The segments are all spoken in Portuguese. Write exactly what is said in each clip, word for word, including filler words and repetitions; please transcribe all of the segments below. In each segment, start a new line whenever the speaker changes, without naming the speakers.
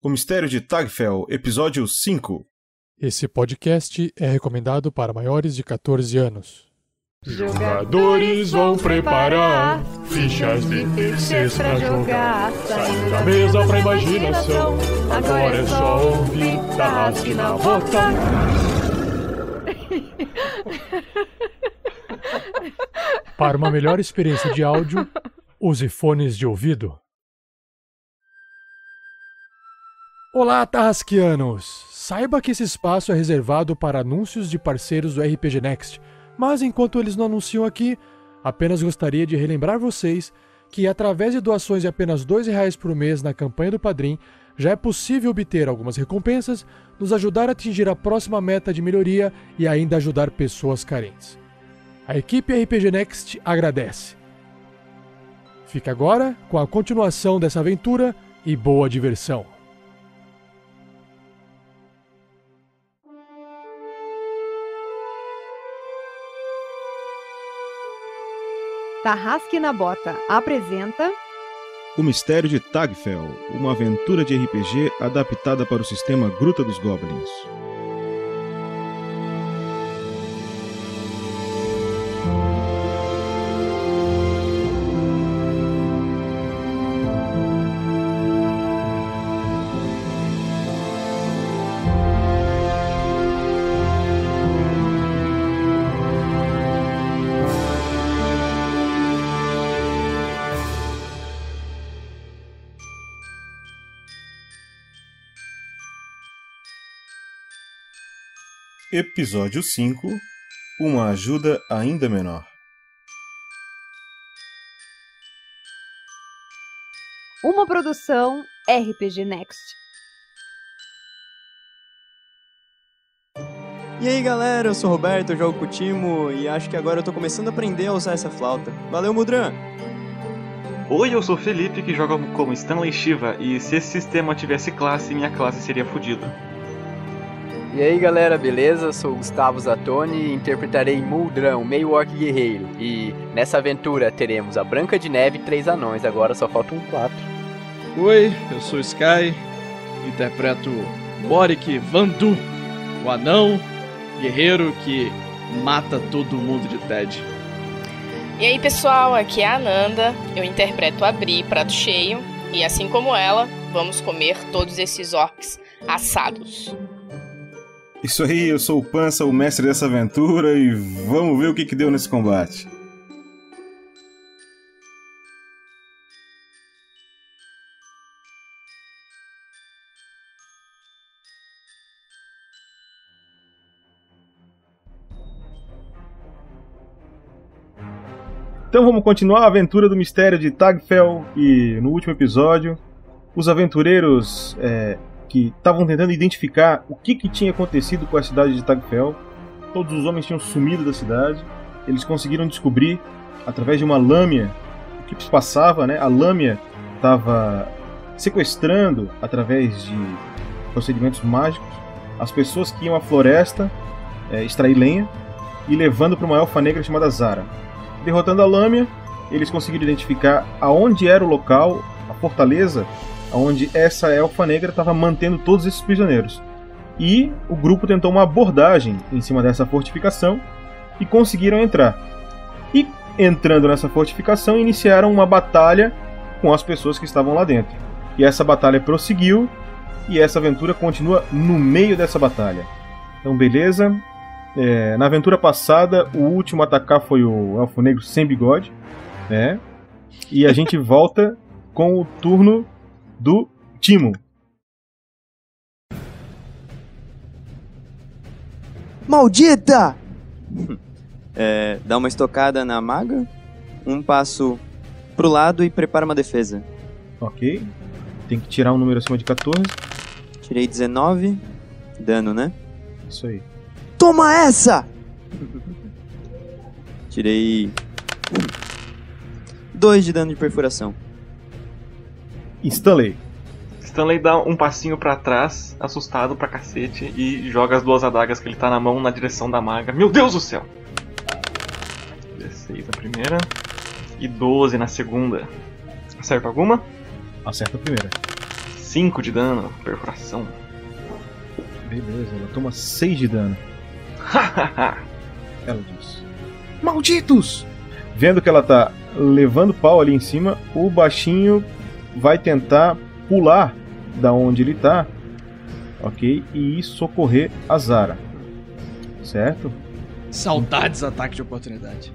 O Mistério de Tagfell, episódio cinco.
Esse podcast é recomendado para maiores de catorze anos.
Jogadores vão preparar fichas de terceiros pra jogar. Saindo da mesa pra imaginação. Agora é só ouvir Tarrasque na Bota.
Para uma melhor experiência de áudio, use fones de ouvido. Olá, Tarrasquianos! Saiba que esse espaço é reservado para anúncios de parceiros do R P G Next, mas enquanto eles não anunciam aqui, apenas gostaria de relembrar vocês que através de doações de apenas dois reais por mês na campanha do Padrim, já é possível obter algumas recompensas, nos ajudar a atingir a próxima meta de melhoria e ainda ajudar pessoas carentes. A equipe R P G Next agradece. Fica agora com a continuação dessa aventura e boa diversão.
Tarrasque na Bota apresenta
O Mistério de Tagfell, uma aventura de R P G adaptada para o sistema Gruta dos Goblins. Episódio cinco. Uma ajuda ainda menor.
uma produção R P G Next.
E aí galera, eu sou o Roberto, eu jogo com o Timo e acho que agora eu tô começando a aprender a usar essa flauta. Valeu, Mudran!
Oi, eu sou o Felipe, que joga como Stanley Shiva, e se esse sistema tivesse classe, minha classe seria fodida.
E aí galera, beleza? Eu sou o Gustavo Zatoni e interpretarei Muldrão, meio orc guerreiro. E nessa aventura teremos a Branca de Neve e três anões, agora só faltam quatro.
Oi, eu sou o Sky, interpreto Boric Vandu, o anão guerreiro que mata todo mundo de Ted.
E aí pessoal, aqui é a Ananda, eu interpreto a Bri, prato cheio, e assim como ela, vamos comer todos esses orcs assados.
Isso aí, eu sou o Pança, o mestre dessa aventura, e vamos ver o que que deu nesse combate. Então vamos continuar a aventura do Mistério de Tagfell, e no último episódio, os aventureiros é, que estavam tentando identificar o que, que tinha acontecido com a cidade de Tagfell. Todos os homens tinham sumido da cidade. Eles conseguiram descobrir, através de uma lâmina, o que se passava, né? A lâmina estava sequestrando, através de procedimentos mágicos, as pessoas que iam à floresta é, extrair lenha e levando para uma elfa negra chamada Zara. Derrotando a lâmina, eles conseguiram identificar aonde era o local, a fortaleza, onde essa elfa negra estava mantendo todos esses prisioneiros. E o grupo tentou uma abordagem em cima dessa fortificação e conseguiram entrar. E entrando nessa fortificação, iniciaram uma batalha com as pessoas que estavam lá dentro. E essa batalha prosseguiu, e essa aventura continua no meio dessa batalha. Então beleza. É, na aventura passada, o último a atacar foi o Elfo Negro sem bigode, né? E a gente volta com o turno do Timo.
Maldita! É, dá uma estocada na maga, um passo pro lado e prepara uma defesa.
Ok. Tem que tirar um número acima de catorze.
Tirei dezenove. Dano, né?
Isso aí.
Toma essa! Tirei dois de dano de perfuração.
Stanley.
Stanley dá um passinho pra trás, assustado pra cacete, e joga as duas adagas que ele tá na mão na direção da maga. Meu Deus do céu! dezesseis na primeira e doze na segunda. Acerta alguma?
Acerta a primeira.
cinco de dano, perfuração.
Beleza, ela toma seis de dano. Ela diz: malditos! Vendo que ela tá levando pau ali em cima, o baixinho vai tentar pular da onde ele tá, ok? E socorrer a Zara. Certo?
Saudades ataque de oportunidade.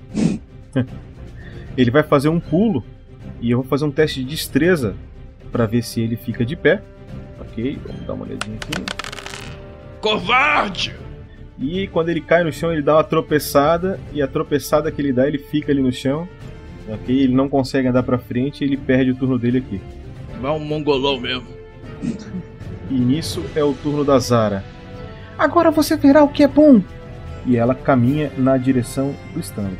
Ele vai fazer um pulo e eu vou fazer um teste de destreza pra ver se ele fica de pé. Ok, vamos dar uma olhadinha aqui.
Covarde!
E quando ele cai no chão, ele dá uma tropeçada, e a tropeçada que ele dá, ele fica ali no chão. Ok, ele não consegue andar pra frente e ele perde o turno dele aqui.
É um mongolão mesmo.
E nisso é o turno da Zara. Agora você verá o que é bom! E ela caminha na direção do Stanley.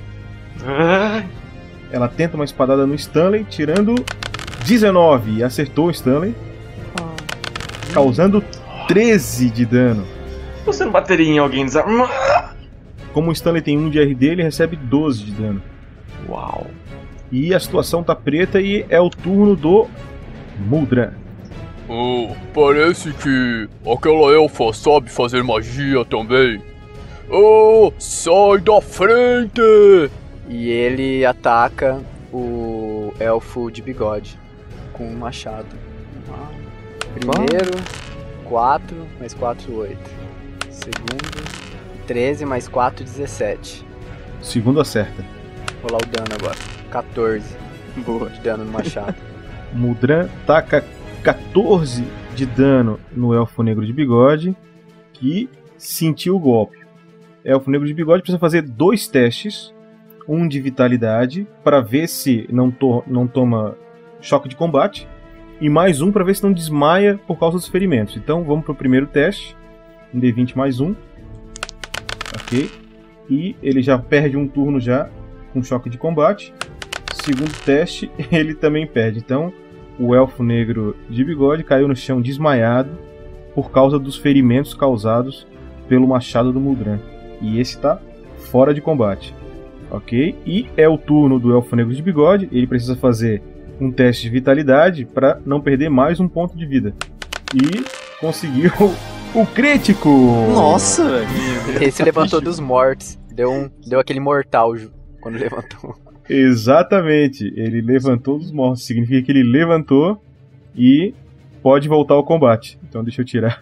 Ela tenta uma espadada no Stanley, tirando dezenove, e acertou o Stanley, causando treze de dano.
Você não bateria em alguém desarmado?
Como o Stanley tem um de R D, ele recebe doze de dano.
Uau.
E a situação tá preta e é o turno do Muldran.
Oh, parece que aquela elfa sabe fazer magia também. Oh, sai da frente!
E ele ataca o elfo de bigode com um machado. Primeiro, quatro, mais quatro, oito. Segundo, treze, mais quatro, dezessete.
Segundo acerta.
Vou rolar o dano agora. quatorze. Boa. De dano no machado.
Muldran taca quatorze de dano no Elfo Negro de Bigode, que sentiu o golpe. Elfo Negro de Bigode precisa fazer dois testes, um de vitalidade, para ver se não, to- não toma choque de combate, e mais um para ver se não desmaia por causa dos ferimentos. Então vamos para o primeiro teste, um D vinte mais um, ok, e ele já perde um turno já com choque de combate. Segundo teste, ele também perde. Então o Elfo Negro de Bigode caiu no chão desmaiado por causa dos ferimentos causados pelo machado do Muldran. E esse tá fora de combate. Ok? E é o turno do Elfo Negro de Bigode. Ele precisa fazer um teste de vitalidade para não perder mais um ponto de vida. E conseguiu o crítico!
Nossa, velho!
Esse levantou dos mortos. Deu, um, deu aquele mortal quando levantou.
Exatamente, ele levantou dos mortos. Significa que ele levantou e pode voltar ao combate. Então deixa eu tirar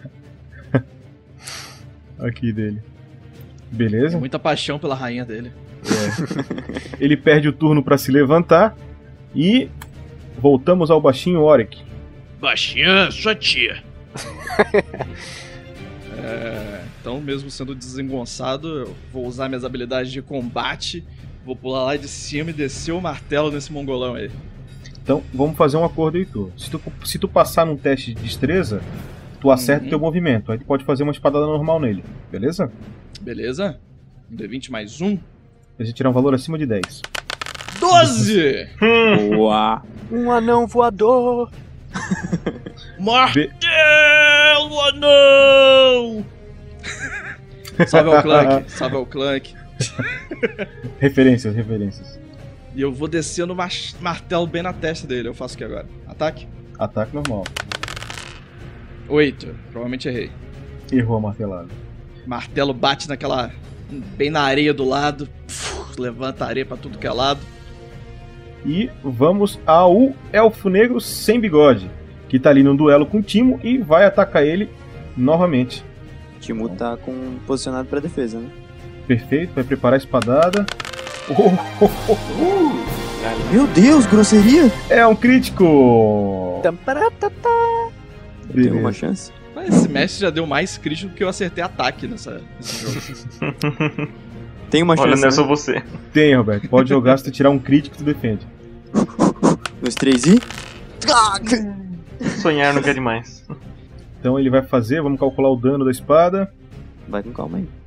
aqui dele. Beleza?
Tem muita paixão pela rainha dele.
É. Ele perde o turno para se levantar e voltamos ao baixinho Oric.
Baixinha, sua tia. É, então, mesmo sendo desengonçado, eu vou usar minhas habilidades de combate. Vou pular lá de cima e descer o martelo nesse mongolão aí.
Então, vamos fazer um acordo, Heitor. Se tu, se tu passar num teste de destreza, tu acerta o
Uhum.
teu movimento. Aí tu pode fazer uma espadada normal nele. Beleza?
Beleza? Um D vinte mais um.
Deixa eu tirar um valor acima de dez.
doze!
Boa!
Um anão voador!
Martelo anão! Salve ao Clank, salve ao Clank.
Referências, referências.
E eu vou descer no mar- martelo bem na testa dele. Eu faço o que agora? Ataque?
Ataque normal.
oito. Provavelmente errei.
Errou a martelada.
Martelo bate naquela... bem na areia do lado. Puf, levanta a areia pra tudo que é lado.
E vamos ao Elfo Negro sem bigode, que tá ali num duelo com o Timo e vai atacar ele novamente.
O Timo tá com, posicionado pra defesa, né?
Perfeito, vai preparar a espadada. Oh, oh, oh, oh.
Meu Deus, grosseria!
É um crítico!
Tamparatata.
Tem
Beleza.
uma chance?
Mas esse mestre já deu mais crítico que eu acertei ataque nessa, nesse jogo.
Tem uma
Olha,
chance.
não é só
né?
você.
Tem, Roberto. Pode jogar, se tu tirar um crítico, tu defende.
Dois, três e...
Sonhar não quer demais.
Então ele vai fazer, vamos calcular o dano da espada.
Vai com calma aí.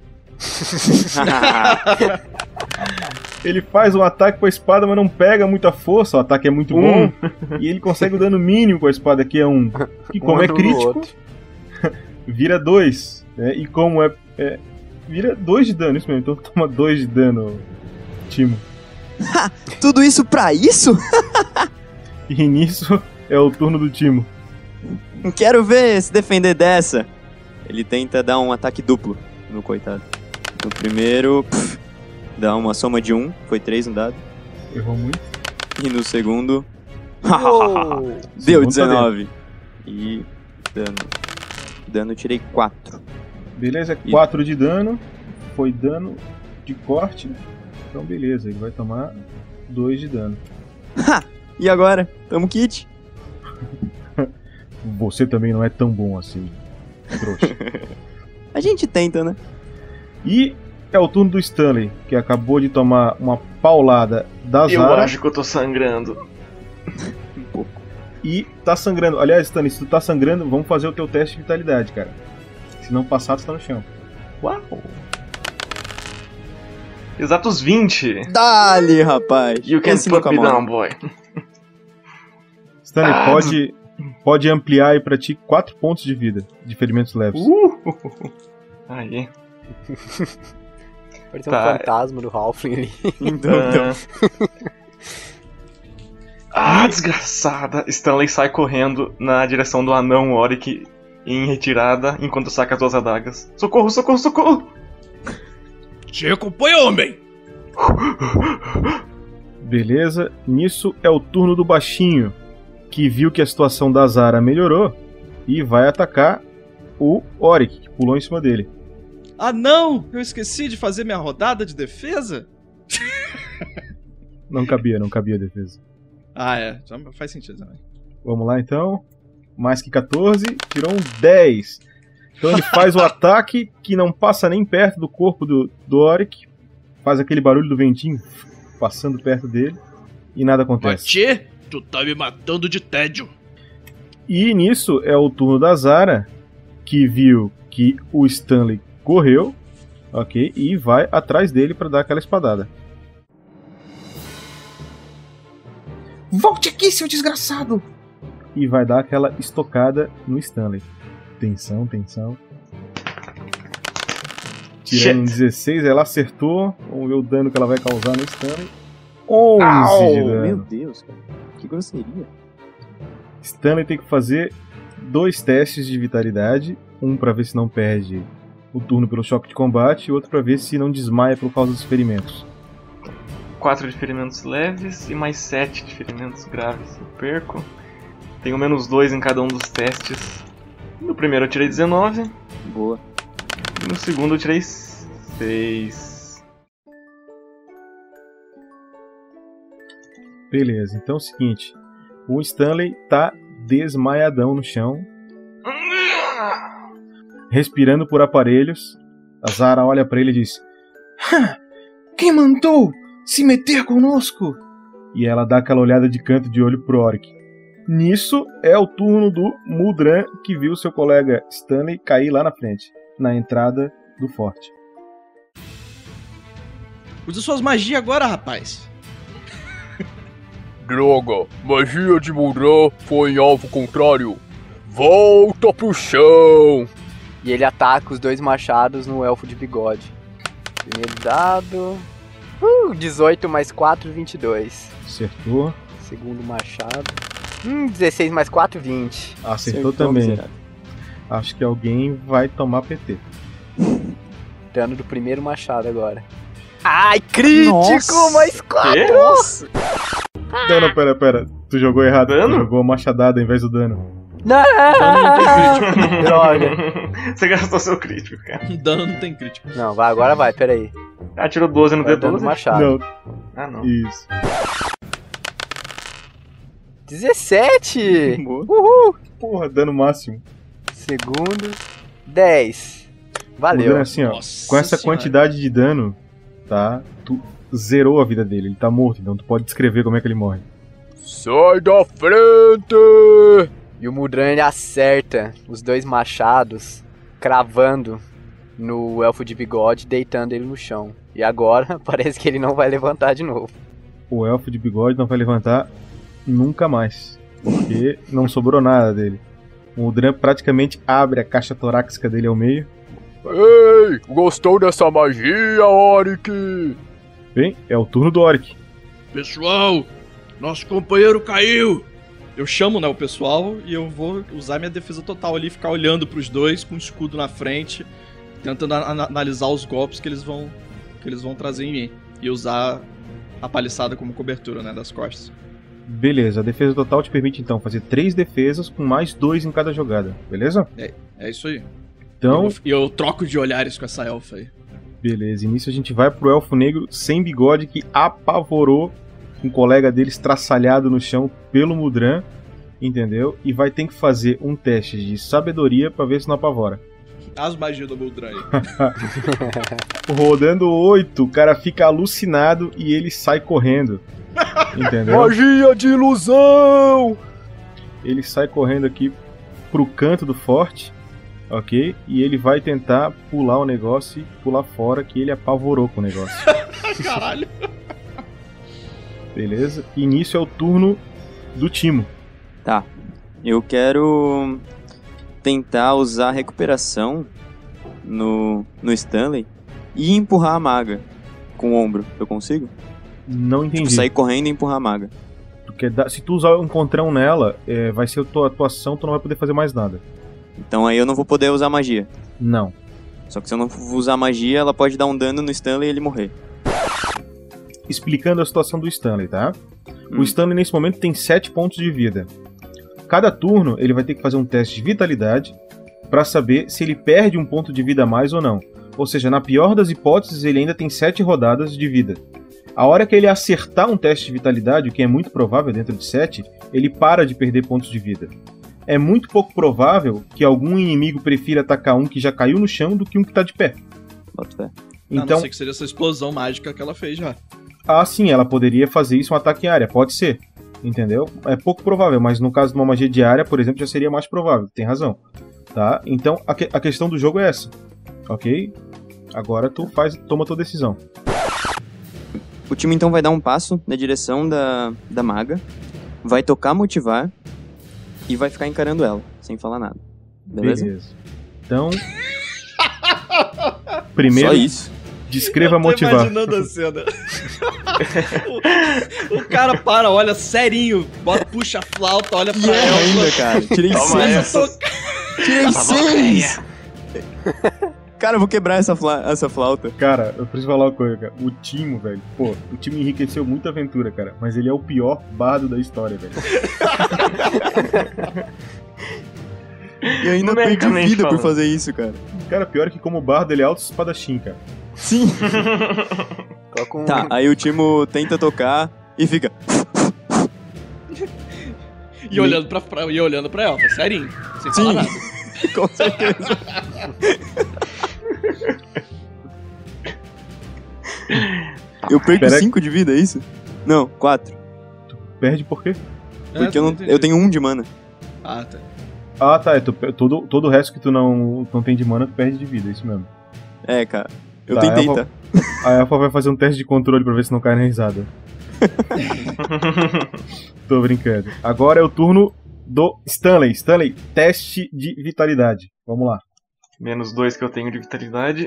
Ele faz um ataque com a espada, mas não pega muita força. O ataque é muito
Um.
bom. E ele consegue o dano mínimo com a espada, que é um. E como
Um
é
no
crítico,
outro.
vira dois. Né? E como é, é. Vira dois de dano, isso mesmo. Então toma dois de dano, Timo.
Tudo isso pra isso?
E nisso é o turno do Timo.
Quero ver se defender dessa. Ele tenta dar um ataque duplo no coitado. No primeiro, pff, dá uma soma de um, foi três no dado.
Errou muito.
E no segundo,
Uou.
deu dezenove. E dano. Dano eu tirei quatro.
Beleza, quatro de dano. Foi dano de corte. Então beleza, ele vai tomar dois de dano.
Ha! E agora? Tamo kit?
Você também não é tão bom assim, trouxa.
A gente tenta, né?
E é o turno do Stanley, que acabou de tomar uma paulada da
Eu
Zara.
acho que eu tô sangrando.
Um pouco.
E tá sangrando. Aliás, Stanley, se tu tá sangrando, vamos fazer o teu teste de vitalidade, cara. Se não passar, tu tá no chão.
Uau! Exatos vinte.
Dale, rapaz.
You can
Esse
put
nunca
me
morre.
down, boy.
Stanley,
Ah.
pode, pode ampliar aí pra ti quatro pontos de vida, de ferimentos leves.
Uh! Aí.
Parece um
Tá.
fantasma do Halfling ali.
Então, então.
Ah, desgraçada! Stanley sai correndo na direção do anão Oric em retirada enquanto saca as duas adagas. Socorro, socorro, socorro!
Te acompanha, homem!
Beleza, nisso é o turno do baixinho, que viu que a situação da Zara melhorou e vai atacar o Oric, que pulou em cima dele.
Ah, não! Eu esqueci de fazer minha rodada de defesa?
Não cabia, não cabia a defesa.
Ah, é. Já faz sentido também.
Vamos lá então. Mais que quatorze, tirou um dez. Então ele faz o ataque que não passa nem perto do corpo do, do Oric. Faz aquele barulho do ventinho passando perto dele e nada acontece.
Tchê, tu tá me matando de tédio.
E nisso é o turno da Zara, que viu que o Stanley correu, ok, e vai atrás dele para dar aquela espadada. Volte aqui, seu desgraçado! E vai dar aquela estocada no Stanley. Tensão, tensão. Tirando um dezesseis, ela acertou. Vamos ver o dano que ela vai causar no Stanley. onze
Au,
de dano.
meu Deus, cara. Que grosseria.
Stanley tem que fazer dois testes de vitalidade. Um pra ver se não perde o turno pelo choque de combate e outro pra ver se não desmaia por causa dos ferimentos.
quatro de ferimentos leves e mais sete de ferimentos graves. Eu perco. Tenho menos dois em cada um dos testes. No primeiro eu tirei dezenove.
Boa.
E no segundo eu tirei seis.
Beleza, então é o seguinte. O Stanley tá desmaiadão no chão, respirando por aparelhos. A Zara olha pra ele e diz: quem mandou se meter conosco? E ela dá aquela olhada de canto de olho pro Oric. Nisso é o turno do Muldran, que viu seu colega Stanley cair lá na frente, na entrada do forte.
Usa suas magias agora, rapaz.
Droga, magia de Muldran foi em alvo contrário. Volta pro chão!
E ele ataca os dois machados no elfo de bigode. Primeiro dado. Uh, dezoito mais quatro, vinte e dois.
Acertou.
Segundo machado. Hum, dezesseis mais quatro, vinte.
Acertou,
Acertou,
também.
miserável.
Acho que alguém vai tomar P T.
Dano do primeiro machado agora. Ai, crítico!
Nossa.
Mais quatro!
Quê?
Nossa.
Não, não, pera, pera. Tu jogou errado.
Dano?
Tu jogou a machadada ao invés do dano.
Não! Droga!
Você gastou seu crítico, cara.
Dano não tem crítico.
Não, vai, agora vai, peraí.
Ah, tirou doze no
Vai
D
dando
doze.
machado.
Não,
Ah, não.
isso.
dezessete!
Boa.
Uhul!
Porra, dano máximo.
Segundo. dez. Valeu.
Mudando assim, ó.
Nossa
Com essa
senhora.
quantidade de dano, tá? Tu zerou a vida dele. Ele tá morto, então tu pode descrever como é que ele morre.
Sai da frente!
E o Muldran ele acerta os dois machados, cravando no elfo de bigode, deitando ele no chão. E agora parece que ele não vai levantar de novo.
O elfo de bigode não vai levantar nunca mais. Porque não sobrou nada dele. O Muldran praticamente abre a caixa torácica dele ao meio.
Ei, gostou dessa magia, Oric?
Bem, é o turno do Oric.
Pessoal, nosso companheiro caiu. eu chamo, né, o pessoal e eu vou usar minha defesa total ali, ficar olhando pros dois com o escudo na frente, tentando an- analisar os golpes que eles vão que eles vão trazer em mim e usar a paliçada como cobertura, né, das costas.
Beleza, a defesa total te permite então fazer três defesas com mais dois em cada jogada, beleza?
É, é isso aí.
Então,
E eu, eu troco de olhares com essa elfa aí.
beleza, início a gente vai pro elfo negro sem bigode que apavorou um colega dele estraçalhado no chão pelo Mudran, entendeu? E vai ter que fazer um teste de sabedoria pra ver se não apavora.
As magias do Muldran aí.
Rodando oito, o cara fica alucinado e ele sai correndo. Entendeu?
Magia de ilusão!
Ele sai correndo aqui pro canto do forte, ok? E ele vai tentar pular o negócio e pular fora, que ele apavorou com o negócio.
Caralho.
Beleza? E nisso é o turno do Timo.
Tá. Eu quero tentar usar a recuperação no, no Stanley e empurrar a maga com o ombro. Eu consigo?
Não entendi.
Tipo, sair correndo e empurrar a maga.
Tu quer dar- se tu usar um encontrão nela, é, vai ser a tua atuação, tu não vai poder fazer mais nada.
Então aí eu não vou poder usar magia.
Não.
Só que se eu não usar magia, ela pode dar um dano no Stanley e ele morrer.
Explicando a situação do Stanley, tá?
Hum.
O Stanley nesse momento tem sete pontos de vida. Cada turno ele vai ter que fazer um teste de vitalidade para saber se ele perde um ponto de vida a mais ou não. Ou seja, na pior das hipóteses, ele ainda tem sete rodadas de vida. A hora que ele acertar um teste de vitalidade, o que é muito provável dentro de sete, ele para de perder pontos de vida. É muito pouco provável que algum inimigo prefira atacar um que já caiu no chão do que um que tá de pé.
Bota fé.
A não
Então,
ser que seja essa explosão mágica que ela fez já.
ah, sim, ela poderia fazer isso um ataque em área, pode ser. Entendeu? É pouco provável, mas no caso de uma magia de área, por exemplo, já seria mais provável, tem razão. Tá? Então, a, que- a questão do jogo é essa. Ok? Agora tu faz, toma a tua decisão.
O time então vai dar um passo na direção da, da maga, vai tocar motivar e vai ficar encarando ela, sem falar nada. Beleza?
Então. Primeiro,
Só isso.
descreva
Eu tô
motivar.
imaginando a cena. o, o cara para, olha sério, bota, puxa a flauta, olha pra
Yeah,
ela.
ainda, cara. Tirei
Toma
seis.
essa.
Tirei
Tá
seis. Cara, eu vou quebrar essa, fla- essa flauta.
Cara, eu preciso falar uma coisa, cara. O Timo, velho. Pô, o time enriqueceu muito a aventura, cara. Mas ele é o pior bardo da história, velho.
E ainda perdi
Numericamente
vida por
falando.
fazer isso, cara.
Cara, pior é que como bardo ele é alto espadachim, cara.
Sim.
Coloca um...
Tá, aí o Timo tenta tocar e fica.
E olhando pra, pra, e olhando pra ela, serinho, sem
Sim.
falar nada.
Com certeza. Eu perco
Pera-
cinco de vida, é isso? Não, quatro.
Perde por quê?
Porque
É,
eu, não,
entendi.
eu tenho um de mana.
Ah, tá.
Ah, tá. É, tu, todo, todo o resto que tu não, não tem de mana, tu perde de vida, é isso mesmo.
É, cara. Eu
Tá,
tentei,
eu vou-
tá?
A Elfa vai fazer um teste de controle pra ver se não cai na risada. Tô brincando. Agora é o turno do Stanley. Stanley, teste de vitalidade. Vamos lá.
Menos dois que eu tenho de vitalidade.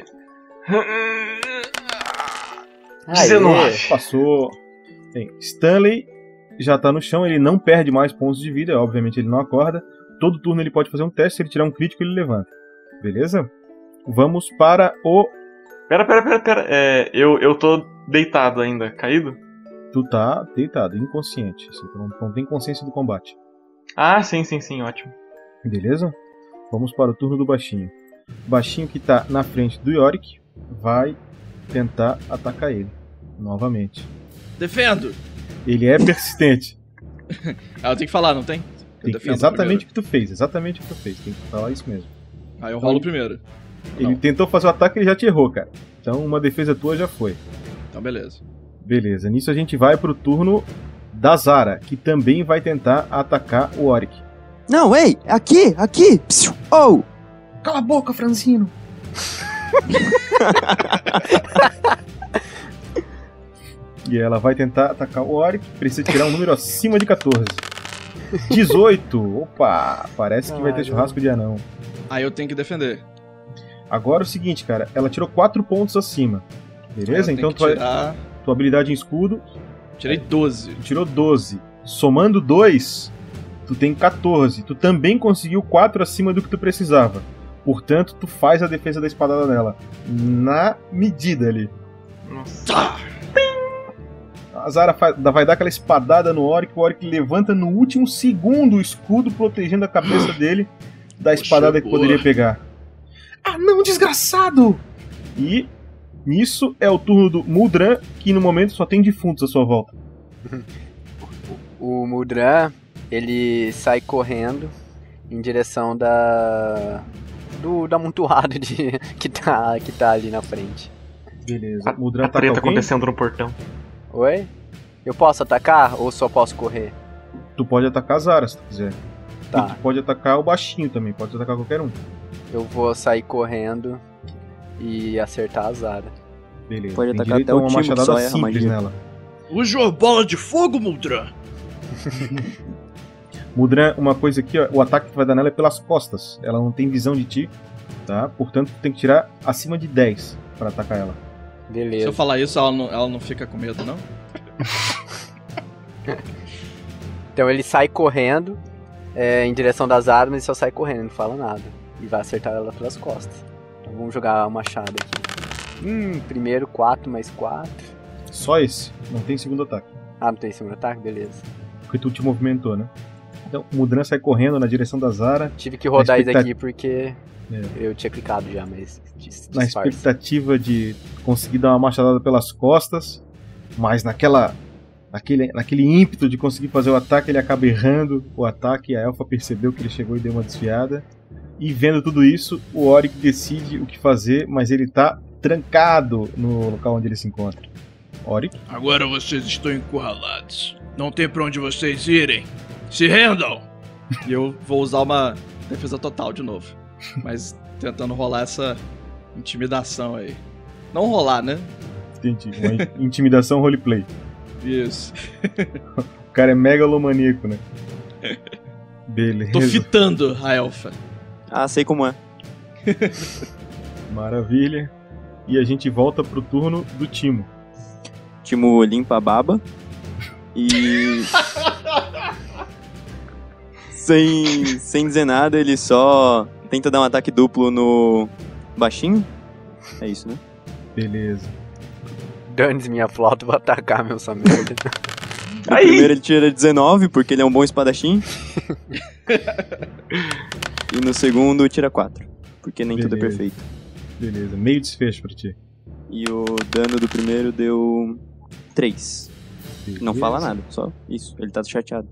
Aê.
dezenove.
Passou. Bem, Stanley já tá no chão, ele não perde mais pontos de vida, obviamente ele não acorda. Todo turno ele pode fazer um teste, se ele tirar um crítico ele levanta. Beleza? Vamos para o...
Pera, pera, pera, pera. É, eu, eu tô deitado ainda, caído?
Tu tá deitado, inconsciente. Assim, tu não, não tem consciência do combate.
Ah, sim, sim, sim, ótimo.
Beleza? Vamos para o turno do baixinho. O baixinho que tá na frente do Yorick vai tentar atacar ele. Novamente.
Defendo!
Ele é persistente.
Ah, eu tenho que falar, não tem? Eu
Tem-
defendo
exatamente o que tu fez, exatamente o que tu fez. Tem que falar isso mesmo.
primeiro. Aí eu rolo primeiro.
Ele
Não.
tentou fazer o ataque e ele já te errou, cara. Então uma defesa tua já foi.
Então, beleza.
Beleza, nisso a gente vai pro turno da Zara, que também vai tentar atacar o Oric.
Não, ei! Aqui! Aqui! Psiu, oh!
Cala a boca, Franzino! E ela vai tentar atacar o Oric, precisa tirar um número acima de catorze. dezoito! Opa! Parece que vai ter churrasco de anão.
Aí eu tenho que defender.
Agora é o seguinte, cara, ela tirou quatro pontos acima. Beleza?
Eu
Então
tenho
tu
que
vai,
tirar...
tua habilidade em escudo
Tirei doze.
tirou doze. Somando dois, Tu tem quatorze. Tu também conseguiu quatro acima do que tu precisava. Portanto, tu faz a defesa da espadada nela. Na medida ali.
Nossa.
A Zara vai dar aquela espadada no Oric. O Oric levanta no último segundo o escudo, protegendo a cabeça dele da espadada que poderia pegar. Ah, não, desgraçado! E nisso é o turno do Muldran, que no momento só tem defuntos à sua volta.
O Muldran, ele sai correndo em direção da do, do amontoado de, que, tá, que tá ali na frente.
Beleza.
A,
Muldran
a
tá
treta acontecendo no portão.
Oi? Eu posso atacar ou só posso correr?
Tu pode atacar a Zara se tu quiser.
Tá.
E tu pode atacar o baixinho também, pode atacar qualquer um.
Eu vou sair correndo e acertar a Zara.
Beleza.
Pode
Tem
atacar
direito
até
a
o
uma
time que
machadada
só erra a
simples
magia.
nela.
Usa bola de fogo, Muldran!
Muldran, uma coisa aqui, ó, o ataque que tu vai dar nela é pelas costas. Ela não tem visão de ti, tá? Portanto, tu tem que tirar acima de dez pra atacar ela.
Beleza.
Se eu falar isso, ela não, ela não fica com medo, não?
Então ele sai correndo é, em direção das armas e só sai correndo, não fala nada. E vai acertar ela pelas costas. Então vamos jogar o machado aqui. Hum, primeiro quatro mais quatro.
Só esse, não tem segundo ataque.
Ah, não tem segundo ataque? Beleza.
Porque tu te movimentou, né? Então, o Muldran sai correndo na direção da Zara.
Tive que rodar isso
expectat...
aqui porque
é.
eu tinha clicado já, mas
na expectativa de conseguir dar uma machadada pelas costas, mas naquela naquele, naquele ímpeto de conseguir fazer o ataque, ele acaba errando o ataque, e a Elfa percebeu que ele chegou e deu uma desviada. E vendo tudo isso, o Oric decide o que fazer, mas ele tá trancado no local onde ele se encontra. Oric?
Agora vocês estão encurralados. Não tem pra onde vocês irem. Se rendam!
E eu vou usar uma defesa total de novo. Mas tentando rolar essa intimidação aí. Não rolar, né?
Entendi. Uma intimidação roleplay.
Isso.
O cara é megalomaníaco, né? Beleza.
Tô fitando a elfa.
Ah, sei como é.
Maravilha. E a gente volta pro turno do Timo.
Timo limpa a baba. E... sem, sem dizer nada, ele só tenta dar um ataque duplo no baixinho. É isso, né?
Beleza.
Dane-se minha flauta, vou atacar meu essa merda.
No primeiro ele tira dezenove, porque ele é um bom espadachim. E no segundo tira quatro, porque nem
Beleza.
tudo é perfeito.
Beleza, meio desfecho pra ti.
E o dano do primeiro deu três.
Beleza.
Não fala nada, só isso. Ele tá chateado.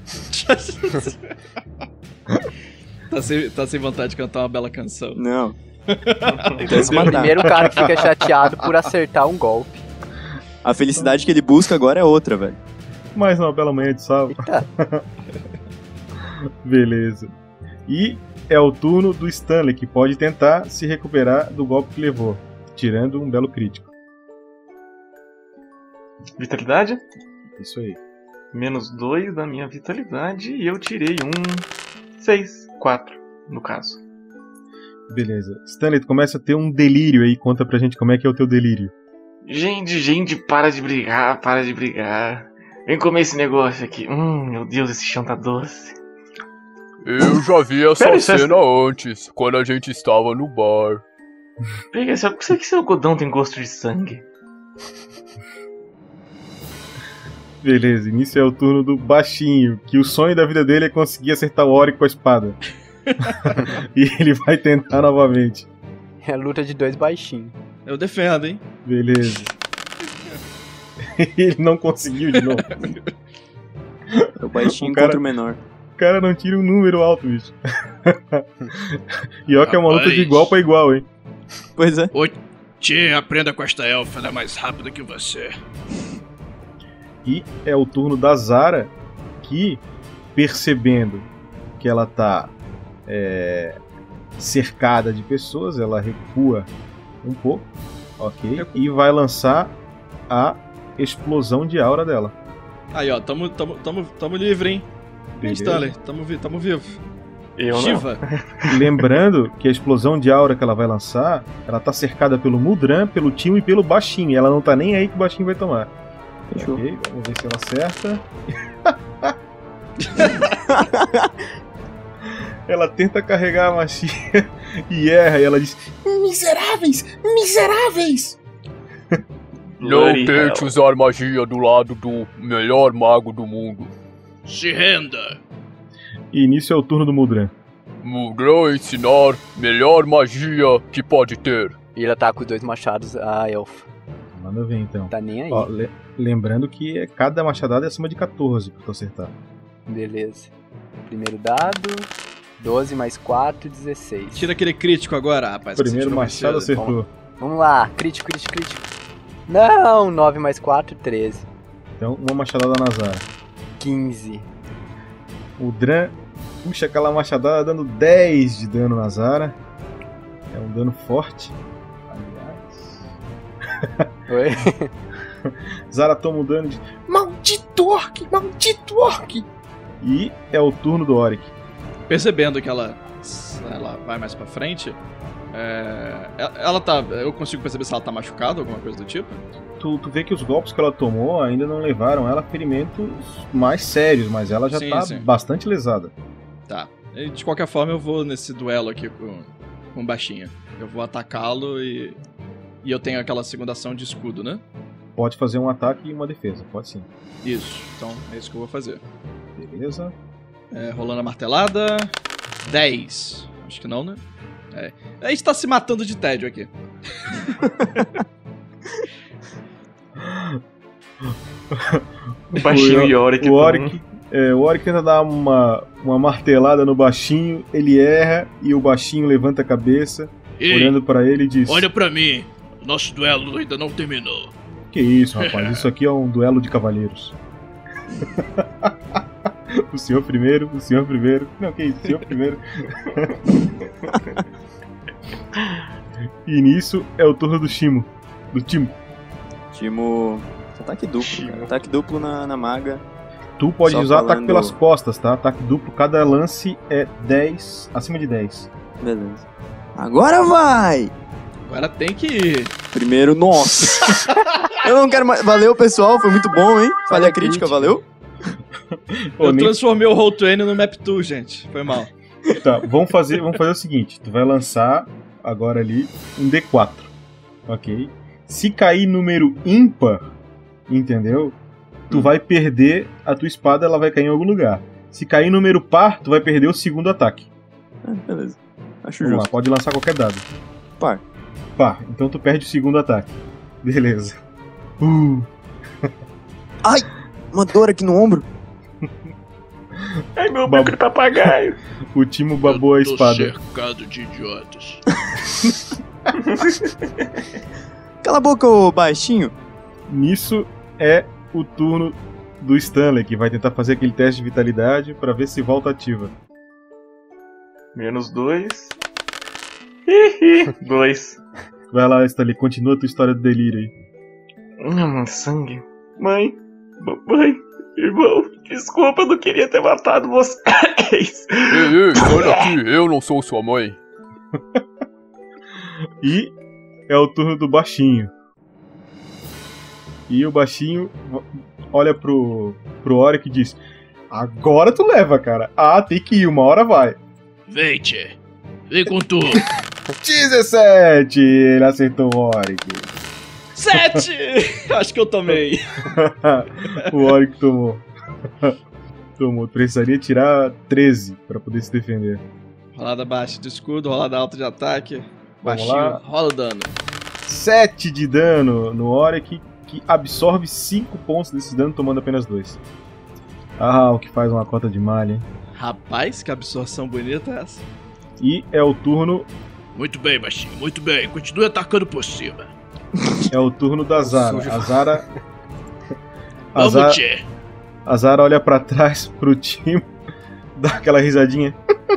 tá, sem, tá sem vontade de cantar uma bela canção.
Não.
O primeiro cara que fica chateado por acertar um golpe.
A felicidade que ele busca agora é outra, velho.
Mais uma bela manhã de sábado. Beleza. E é o turno do Stanley, que pode tentar se recuperar do golpe que levou, tirando um belo crítico.
Vitalidade?
Isso aí.
Menos dois da minha vitalidade e eu tirei um seis, quatro no caso.
Beleza. Stanley, tu começa a ter um delírio aí, conta pra gente como é que é o teu delírio.
Gente, gente, para de brigar, para de brigar. Vem comer esse negócio aqui. Hum, meu Deus, esse chão tá doce.
Eu já vi essa
Pera,
cena
você...
antes, quando a gente estava no bar.
Pega, sabe por que esse algodão tem gosto de sangue?
Beleza, início é o turno do baixinho, que o sonho da vida dele é conseguir acertar o Oric com a espada. E ele vai tentar novamente.
É a luta de dois baixinhos.
Eu defendo, hein?
Beleza. Ele não conseguiu de novo.
O baixinho
o cara,
contra o menor.
O cara não tira um número alto, bicho. E ó que é uma luta de igual pra igual, hein?
Pois é.
Ô, Tchê, aprenda com esta elfa, ela é mais rápida que você.
E é o turno da Zara, que, percebendo que ela tá é, cercada de pessoas, ela recua um pouco, ok? E vai lançar a explosão de aura dela.
Aí, ó, tamo, tamo, tamo, tamo livre, hein?
Beleza.
Stanley, tamo, vi tamo vivo.
Eu
Shiva.
não.
Lembrando que a explosão de aura que ela vai lançar, ela tá cercada pelo Muldran, pelo Timo e pelo baixinho. E ela não tá nem aí que o baixinho vai tomar.
Fechou.
Ok, vamos ver se ela acerta. Ela tenta carregar a machinha e erra, e ela diz: miseráveis! Miseráveis!
Não tente usar magia do lado do melhor mago do mundo.
Se renda!
E início é o turno do Muldran.
Muldran ensinar melhor magia que pode ter.
E ele tá com os dois machados, a elfa.
Manda ver então.
Tá nem aí.
Ó, le lembrando que é, cada machadada é acima de quatorze pra tu acertar.
Beleza. Primeiro dado. doze mais quatro, dezesseis.
Tira aquele crítico agora, rapaz.
Primeiro machado acertou.
Vamos, vamos lá, crítico, crítico, crítico. Não, nove mais quatro, treze.
Então, uma machadada na Zara.
quinze.
O Dran puxa aquela machadada dando dez de dano na Zara. É um dano forte.
Oi?
Zara toma um dano de maldito orc, maldito orc. E é o turno do Oric.
Percebendo que ela, ela vai mais pra frente, é, ela tá. Eu consigo perceber se ela tá machucada, alguma coisa do tipo?
Tu, tu vê que os golpes que ela tomou ainda não levaram ela a ferimentos mais sérios, mas ela já
Sim,
tá
sim.
bastante lesada.
Tá. E, de qualquer forma, eu vou nesse duelo aqui com, com o baixinho. Eu vou atacá-lo e. E eu tenho aquela segunda ação de escudo, né?
Pode fazer um ataque e uma defesa, pode sim.
Isso. Então é isso que eu vou fazer.
Beleza.
É, rolando a martelada. dez. Acho que não, né? É. A gente tá se matando de tédio aqui.
O baixinho e o Oric.
O Oric, é, o Oric tenta dar uma, uma martelada no baixinho, ele erra e o baixinho levanta a cabeça,
Ei,
olhando pra ele e diz:
olha pra mim, nosso duelo ainda não terminou.
Que isso, rapaz, isso aqui é um duelo de cavaleiros. O senhor primeiro, o senhor primeiro. Não, que isso, o senhor primeiro. E nisso é o turno do Shimo. Do Timo.
Timo. Ataque duplo, cara. Ataque duplo na, na maga.
Tu pode
Só
usar
falando...
ataque pelas costas, tá? Ataque duplo, cada lance é dez, acima de dez.
Beleza. Agora vai!
Agora tem que ir.
Primeiro, nossa! Eu não quero mais. Valeu, pessoal, foi muito bom, hein? Falha crítica, valeu?
Eu
nem...
transformei o Roll20 no Map dois, gente. Foi mal.
Tá, vamos fazer, vamos fazer o seguinte: tu vai lançar agora ali um D quatro. Ok? Se cair número ímpar, entendeu? Tu vai perder a tua espada, ela vai cair em algum lugar. Se cair número par, tu vai perder o segundo ataque.
Ah, beleza. Acho
Vamos
justo.
lá, pode lançar qualquer dado.
Par.
Par, então tu perde o segundo ataque. Beleza. Uh.
Ai! Uma dor aqui no ombro.
Ai, meu bico de papagaio.
O Timo babou a
Eu tô
espada.
cercado de idiotas.
Cala a boca, ô baixinho.
Nisso é o turno do Stanley, que vai tentar fazer aquele teste de vitalidade pra ver se volta ativa.
Menos dois. Hihi, dois.
Vai lá, Stanley, continua a tua história do delírio aí.
Hum, sangue. Mãe, mamãe, irmão, desculpa, eu não queria ter matado vocês.
Ei, ei, sai daqui, eu não sou sua mãe.
E é o turno do baixinho. E o baixinho olha pro, pro Oric e diz: agora tu leva, cara. Ah, tem que ir, uma hora vai.
Vem, tchê. Vem com tu.
dezessete! Ele acertou o Oric.
sete! Acho que eu tomei.
O Oric tomou. Tomou. Precisaria tirar treze pra poder se defender.
Rolada baixa de escudo, rolada alta de ataque.
Vamos
Baixinho,
lá.
rola o dano.
sete de dano no Oric, que absorve cinco pontos desse dano, tomando apenas dois. Ah, o que faz uma cota de malha, hein?
Rapaz, que absorção bonita é essa.
E é o turno.
Muito bem, baixinho, muito bem. Continue atacando por cima.
É o turno da Zara. A Zara. A
Vamos,
Zara,
tchê.
a Zara olha pra trás pro time, dá aquela risadinha.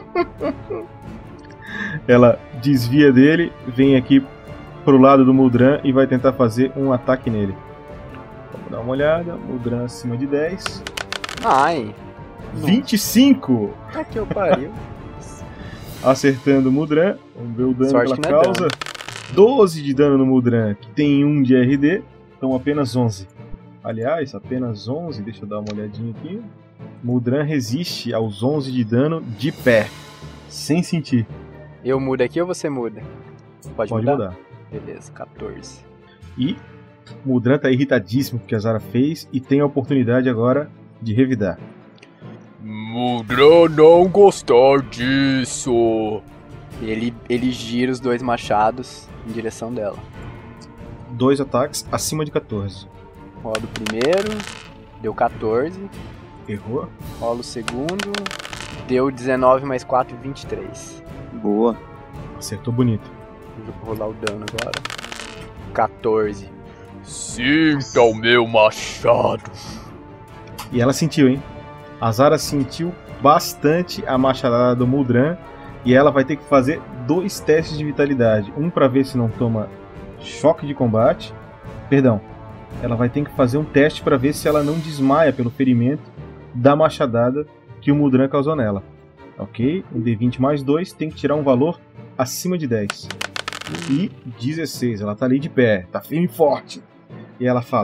Ela desvia dele, vem aqui pro lado do Muldran e vai tentar fazer um ataque nele. Vamos dar uma olhada. Muldran acima de dez.
Ai.
vinte e cinco!
Tá que eu pariu.
Acertando o Muldran. Vamos ver o dano
Sorte
pela
que não é
causa. doze de dano no Muldran, que tem um de R D. Então apenas onze. Aliás, apenas onze. Deixa eu dar uma olhadinha aqui. Muldran resiste aos onze de dano de pé, sem sentir.
Eu mudo aqui ou você muda? Pode,
Pode
mudar?
mudar.
Beleza, quatorze.
E Muldran tá irritadíssimo porque a Zara fez e tem a oportunidade agora de revidar.
Muldran não gostar disso.
Ele, ele gira os dois machados em direção dela.
Dois ataques acima de quatorze.
Rola o primeiro, deu quatorze.
Errou.
Rola o segundo, deu dezenove mais quatro, vinte e três.
Boa.
Acertou bonito.
Vou rolar o dano agora. quatorze.
Sinta o meu machado.
E ela sentiu, hein? A Zara sentiu bastante a machadada do Muldran e ela vai ter que fazer dois testes de vitalidade. Um pra ver se não toma choque de combate. Perdão. Ela vai ter que fazer um teste pra ver se ela não desmaia pelo ferimento da machadada que o Muldran causou nela. Ok? Um D vinte mais dois tem que tirar um valor acima de dez. E dezesseis. Ela tá ali de pé. Tá firme e forte. E ela fala...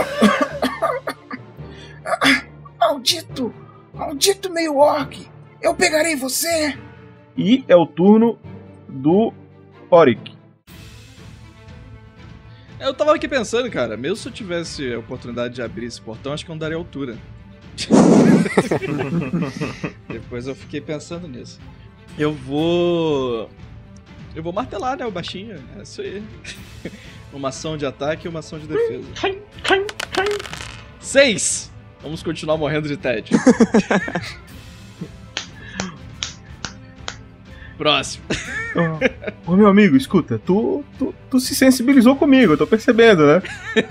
Maldito! Maldito meio orc! Eu pegarei você!
E é o turno do Oric.
Eu tava aqui pensando, cara, mesmo se eu tivesse a oportunidade de abrir esse portão, acho que eu não daria altura. Depois eu fiquei pensando nisso. Eu vou... Eu vou martelar, né, o baixinho. É isso aí. Uma ação de ataque e uma ação de defesa. Seis! Vamos continuar morrendo de tédio. Próximo.
Ô, meu amigo, escuta, tu, tu, tu se sensibilizou comigo, eu tô percebendo, né?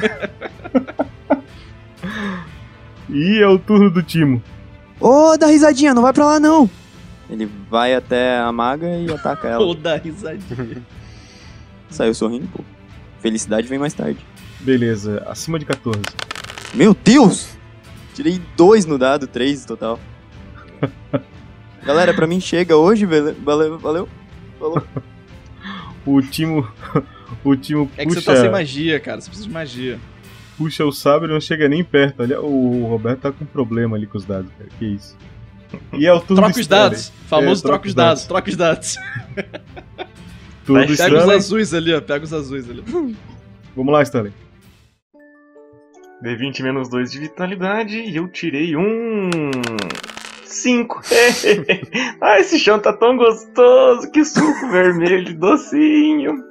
E é o turno do Timo.
Ô, dá risadinha, não vai pra lá não. Ele vai até a maga e ataca ela.
Ô, dá risadinha.
Saiu sorrindo, pô. Felicidade vem mais tarde.
Beleza, acima de quatorze.
Meu Deus! Tirei dois no dado, três no total. Galera, pra mim chega hoje, valeu, valeu, valeu. Falou.
O Timo, o Timo puxa...
É que você tá sem magia, cara, você precisa de magia.
Puxa o sabre e não chega nem perto. Olha, o Roberto tá com problema ali com os dados, cara, que isso. E é o turno
troca
do
os dados, famoso
é,
troca os dados, troca os dados.
Turno do
Pega os
Stanley.
azuis ali, ó, pega os azuis ali.
Vamos lá, Stanley.
D vinte menos dois de vitalidade e eu tirei um... cinco. Ah, esse chão tá tão gostoso. Que suco vermelho, docinho.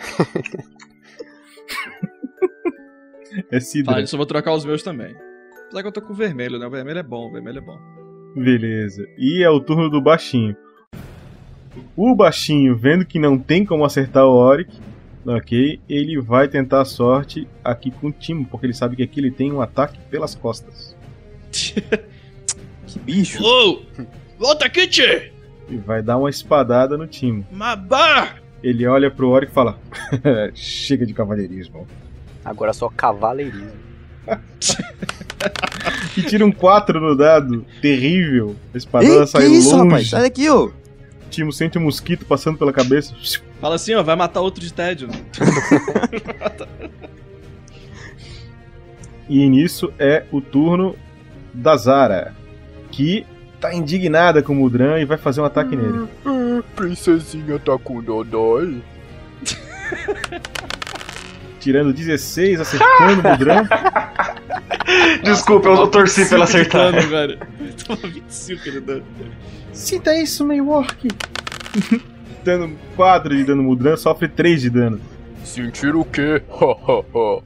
É cidra.
Fala, eu vou trocar os meus também. Apesar que eu tô com o vermelho, né? O vermelho é bom, o vermelho é bom.
Beleza. E é o turno do baixinho. O baixinho, vendo que não tem como acertar o Oric, ok, ele vai tentar a sorte aqui com o Timo, porque ele sabe que aqui ele tem um ataque pelas costas.
Que bicho.
Ô! Volta aqui, tchê!
E vai dar uma espadada no Timo.
Mabá!
Ele olha pro Oric e fala: chega de cavalheirismo.
Agora só cavaleirismo.
E tira um quatro no dado. Terrível. A espadada
Ei,
sai
que isso,
longe.
rapaz? Sai daqui, ô.
Timo sente um mosquito passando pela cabeça.
Fala assim, ó, vai matar outro de tédio, né?
E nisso é o turno da Zara, que tá indignada com o Muldran e vai fazer um ataque nele.
Ah, princesinha tá com dodói.
Tirando dezesseis, acertando o Muldran.
Desculpa, eu torci pra ela acertar.
Dano, velho. Toma vinte e cinco de dano.
Sinta isso, meio orc. Dando quatro de dano no Muldran, sofre três de dano.
Sentir o quê? Hahaha.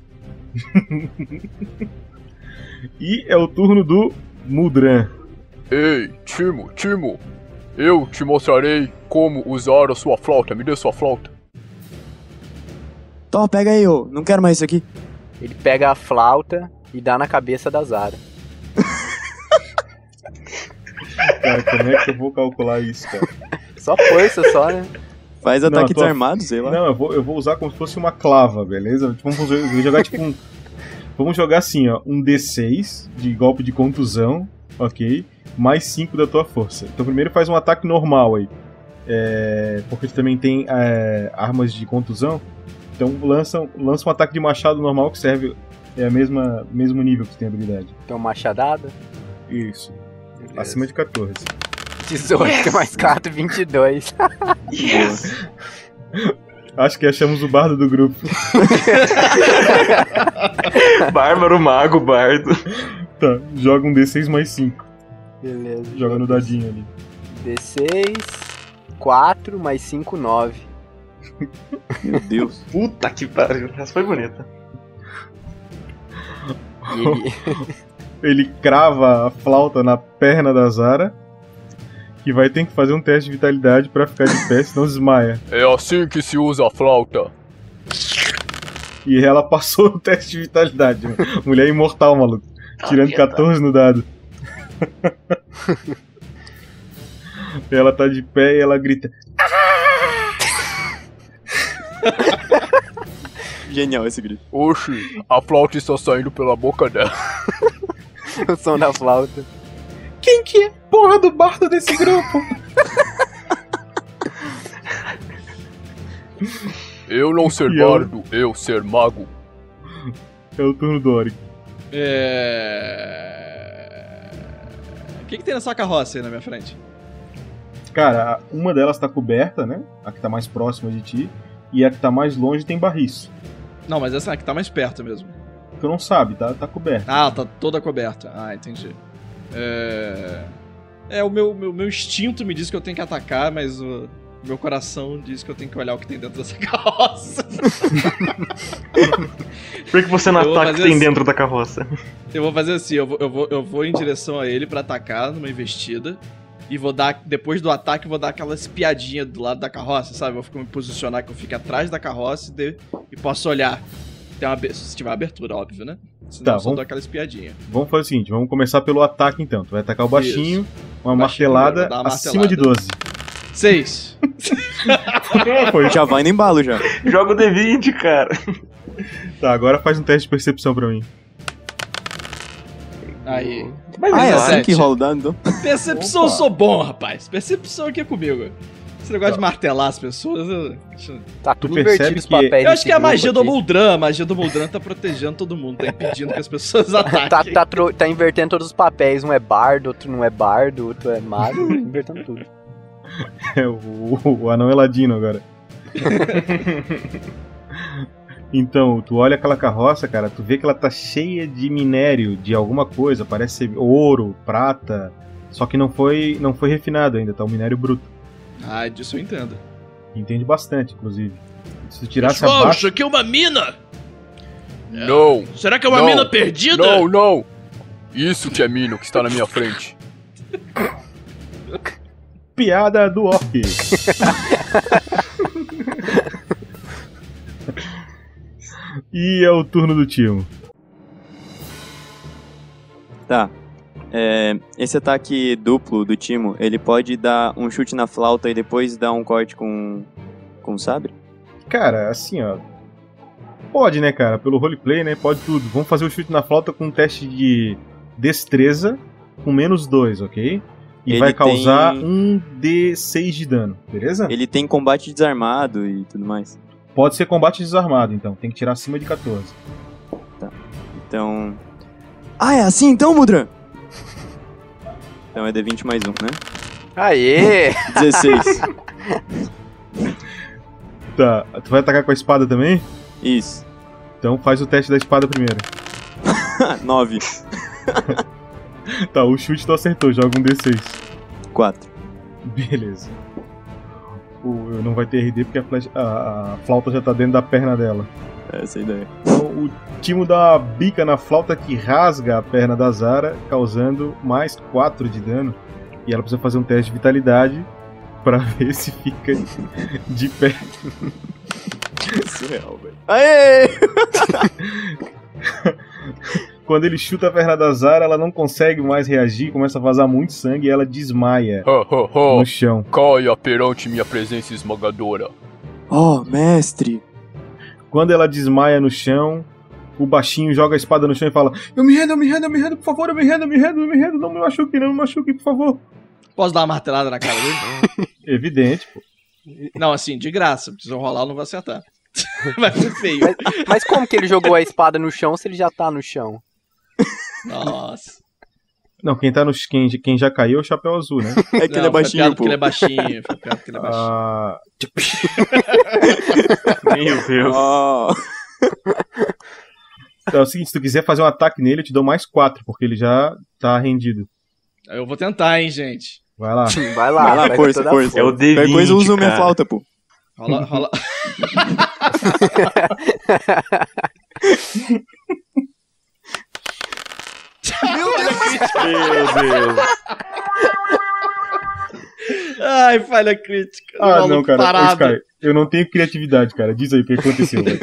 E é o turno do Muldran.
Ei, Timo, Timo. Eu te mostrarei como usar a sua flauta. Me dê sua flauta.
Toma, pega aí, ô. Não quero mais isso aqui.
Ele pega a flauta e dá na cabeça da Zara.
Cara, como é que eu vou calcular isso, cara?
Só força, só, né?
Faz
Não,
ataque
tô-
desarmado, sei lá.
Não, eu vou, eu vou usar como se fosse uma clava, beleza? Vamos fazer- vou jogar tipo um. Vamos jogar assim, ó. Um D seis de golpe de contusão, ok? Mais cinco da tua força. Então primeiro faz um ataque normal aí. É, porque tu também tem é, armas de contusão. Então lança, lança um ataque de machado normal que serve. É a mesma mesmo nível que tu tem habilidade.
Tem uma machadada.
Isso. acima de catorze.
dezoito yes! Mais quatro, vinte e dois.
Yes!
Acho que achamos o bardo do grupo.
Bárbaro, mago, bardo.
Tá, joga um D seis mais cinco.
Beleza.
Joga no dadinho ali.
D seis, quatro mais cinco, nove.
Meu Deus.
Puta que pariu. Essa foi bonita.
Ele...
Ele crava a flauta na perna da Zara, que vai ter que fazer um teste de vitalidade pra ficar de pé, senão desmaia.
É assim que se usa a flauta.
E ela passou o teste de vitalidade. Mulher imortal, maluco. Tirando catorze no dado. Ela tá de pé e ela grita.
Genial esse grito.
Oxi, a flauta está saindo pela boca dela.
O som da flauta.
Quem que é porra do bardo desse grupo?
Eu não ser
E eu-
bardo, eu ser mago.
É o turno do Oric.
É... O que, que tem nessa carroça aí na minha frente?
Cara, uma delas tá coberta, né? A que tá mais próxima de ti. E a que tá mais longe tem barris.
Não, mas essa aqui tá mais perto mesmo.
Tu não sabe, tá, tá coberta.
Ah, tá toda coberta. Ah, entendi. É, é o meu, meu, meu instinto me diz que eu tenho que atacar, mas o meu coração diz que eu tenho que olhar o que tem dentro dessa carroça.
Por que você não
Eu vou
ataca o que
fazer
tem
assim.
dentro da carroça?
Eu vou fazer assim, eu vou, eu vou, eu vou em direção a ele pra atacar numa investida. E vou dar, depois do ataque, eu vou dar aquela espiadinha do lado da carroça, sabe? Eu vou me posicionar que eu fique atrás da carroça e, de, e posso olhar. Tem uma, abe- se tiver abertura, óbvio, né? Senão
Tá,
eu só
vamos-
dou aquela espiadinha.
Vamos fazer o seguinte, vamos começar pelo ataque então. Tu vai atacar o baixinho, uma
Baixinho,
martelada
vou dar uma
acima de
martelada.
doze.
Seis.
Foi.
Já vai no embalo já.
Joga o D vinte, cara.
Tá, agora faz um teste de percepção pra mim.
Aí.
Mas
Ah, é
exato.
assim que rola o dado, então?
Percepção
Opa.
eu sou bom, rapaz. Percepção aqui é comigo. Esse negócio de martelar as pessoas. Eu,
Tá tudo
percebe
invertido os
que-
papéis.
eu acho
nesse
que é a
grupo
magia do
aqui.
Muldran. A magia do Muldran tá protegendo todo mundo, tá impedindo que as pessoas
Tá,
ataquem.
tá, tro- tá invertendo todos os papéis. Um é bardo, outro não é bardo, outro é mago. Tá invertendo tudo.
É o, o anão é ladino agora. Então, tu olha aquela carroça, cara, tu vê que ela tá cheia de minério, de alguma coisa, parece ser ouro, prata, só que não foi, não foi refinado ainda, tá um minério bruto.
Ah, disso eu entendo.
Entende bastante, inclusive. Se tu tirasse
Pessoal,
abaixo...
isso aqui é uma mina!
Não,
Será que é uma
Não.
mina perdida?
não, não. Isso que é Mino que está na minha frente.
Piada do orc. E é o turno do Timo.
Tá. É, esse ataque duplo do Timo, ele pode dar um chute na flauta e depois dar um corte com, com o sabre?
Cara, assim, ó. Pode, né, cara? Pelo roleplay, né? Pode tudo. Vamos fazer o chute na flauta com um teste de destreza com menos dois, ok? E
Ele
vai causar
tem-
um D seis de dano, beleza?
Ele tem combate desarmado e tudo mais.
Pode ser combate desarmado, então. Tem que tirar acima de catorze.
Então... Ah, é assim então, Mudran? Então é D vinte mais um, né?
Aê!
dezesseis.
Tá. Tu vai atacar com a espada também?
Isso.
Então faz o teste da espada primeiro.
nove.
Tá, o chute tu acertou. Joga um D seis.
quatro.
Beleza. O, não vai ter R D porque a, flecha- a- a flauta já tá dentro da perna dela.
Essa é a ideia.
Então, o Timo dá uma bica na flauta que rasga a perna da Zara, causando mais quatro de dano. E ela precisa fazer um teste de vitalidade pra ver se fica de pé.
Surreal, velho. Aê!
Quando ele chuta a perna da Zara, ela não consegue mais reagir, começa a vazar muito sangue e ela desmaia
Ha, ha, ha.
no chão.
Caia perante minha presença esmagadora.
Oh, mestre!
Quando ela desmaia no chão, o baixinho joga a espada no chão e fala: Eu me rendo, eu me rendo, eu me rendo, por favor, eu me rendo, eu me rendo, eu me rendo, não me machuque, não me machuque, por favor.
Posso dar uma martelada na cara dele?
Evidente, pô.
Não, assim, de graça. Precisa rolar, eu não vou acertar. Vai ser feio.
Mas, mas como que ele jogou a espada no chão se ele já tá no chão?
Nossa.
Não, quem, tá no, quem, quem já caiu é o Chapéu Azul, né?
É que não, ele é baixinho, pô. Ele é baixinho, foi piada que ele é baixinho.
Ah...
Meu Deus.
Oh. Então é o seguinte, se tu quiser fazer um ataque nele, eu te dou mais quatro, porque ele já tá rendido.
Eu vou tentar, hein, gente.
Vai lá.
Vai lá,
vai lá, força, força.
É o D vinte,
qualquer coisa eu uso minha flauta, pô.
Rola, rola.
Meu Deus! Meu Deus!
Ai, falha crítica.
Ah, não, cara. Parado. Sky, eu não tenho criatividade, cara. Diz aí o que aconteceu, velho.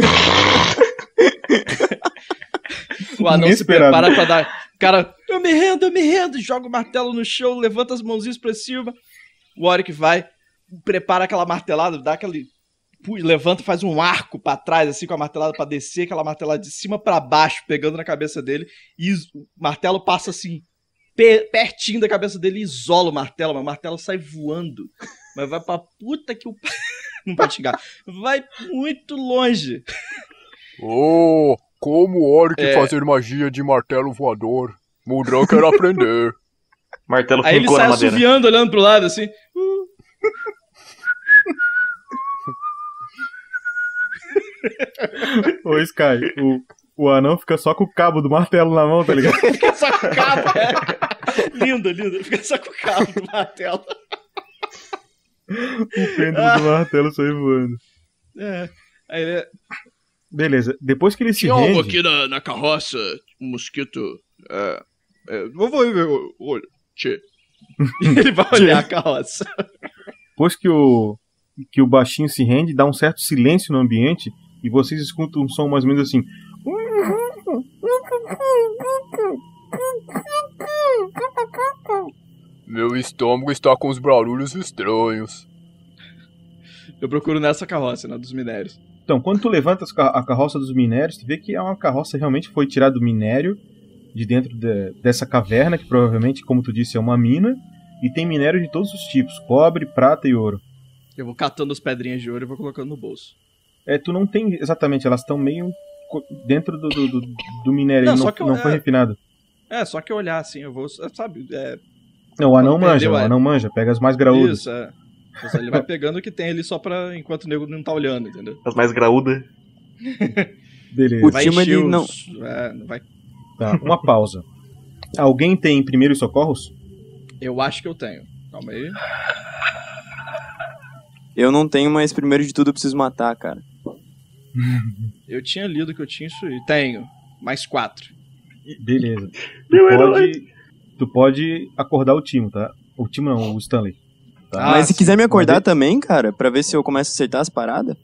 O anão se prepara pra dar... Cara, eu me rendo, eu me rendo. Joga o martelo no chão, levanta as mãozinhas pra cima. O Oric vai, prepara aquela martelada, dá aquele... Levanta, faz um arco pra trás, assim, com a martelada pra descer, aquela martelada de cima pra baixo, pegando na cabeça dele. E o martelo passa, assim, pe- pertinho da cabeça dele e isola o martelo. Mas o martelo sai voando. Mas vai pra puta que o... Não pode chegar. Vai muito longe.
Oh, como o Oric
É.
fazer magia de martelo voador. Muldrão quer aprender.
Martelo
Aí ele
fincou
sai
na madeira.
assoviando, olhando pro lado, assim.
Ô, Sky, o, o anão fica só com o cabo do martelo na mão, tá ligado?
Fica só com o cabo, é. Lindo, lindo. Fica só com o cabo do martelo.
O pêndulo do martelo sai voando.
É. Aí ele...
Beleza, depois que ele se
Tinha algo
rende...
aqui na, na carroça, um mosquito. É, é, vou vou ver, olha, tchê.
Ele vai olhar a carroça.
Depois que o, que o baixinho se rende, dá um certo silêncio no ambiente e vocês escutam um som mais ou menos assim.
Meu estômago está com os barulhos estranhos.
Eu procuro nessa carroça, na dos minérios.
Então, quando tu levanta a carroça dos minérios, tu vê que é uma carroça realmente foi tirada do minério de dentro de, dessa caverna, que provavelmente, como tu disse, é uma mina, e tem minério de todos os tipos, cobre, prata e ouro.
Eu vou catando as pedrinhas de ouro e vou colocando no bolso.
É, tu não tem exatamente, elas estão meio dentro do, do, do, do minério,
Não,
não,
só
não,
que eu-
não foi
é-
refinado.
É, só que eu olhar assim, eu vou, sabe, é...
Não, o anão
Quando
manja,
perdeu,
o
é.
anão manja, pega as mais graúdas.
Isso, é. Mas ele vai pegando o que tem ali só pra, enquanto o nego não tá olhando, entendeu?
As mais graúdas.
Beleza.
O
Vai
time
encher
ele
os-
não-
É, não vai...
Tá, uma pausa. Alguém tem primeiros socorros?
Eu acho que eu tenho. Calma aí.
Eu não tenho, mas primeiro de tudo eu preciso matar, cara.
Eu tinha lido que eu tinha isso aí. Tenho. Mais quatro.
Beleza.
Meu
Tu
herói.
pode, tu pode acordar o time, tá? O time não, o Stanley. Tá?
Ah,
mas se
sim.
quiser me acordar
Mas ele-
também, cara, pra ver se eu começo a acertar as paradas.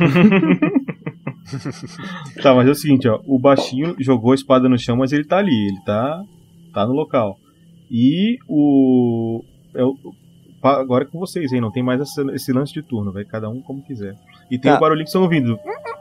Tá, mas é o seguinte, ó. O baixinho jogou a espada no chão, mas ele tá ali, ele tá, tá no local. E o... É o pa- agora é com vocês, hein? Não tem mais essa- esse lance de turno, vai cada um como quiser. E tem
Tá.
o barulhinho que estão ouvindo.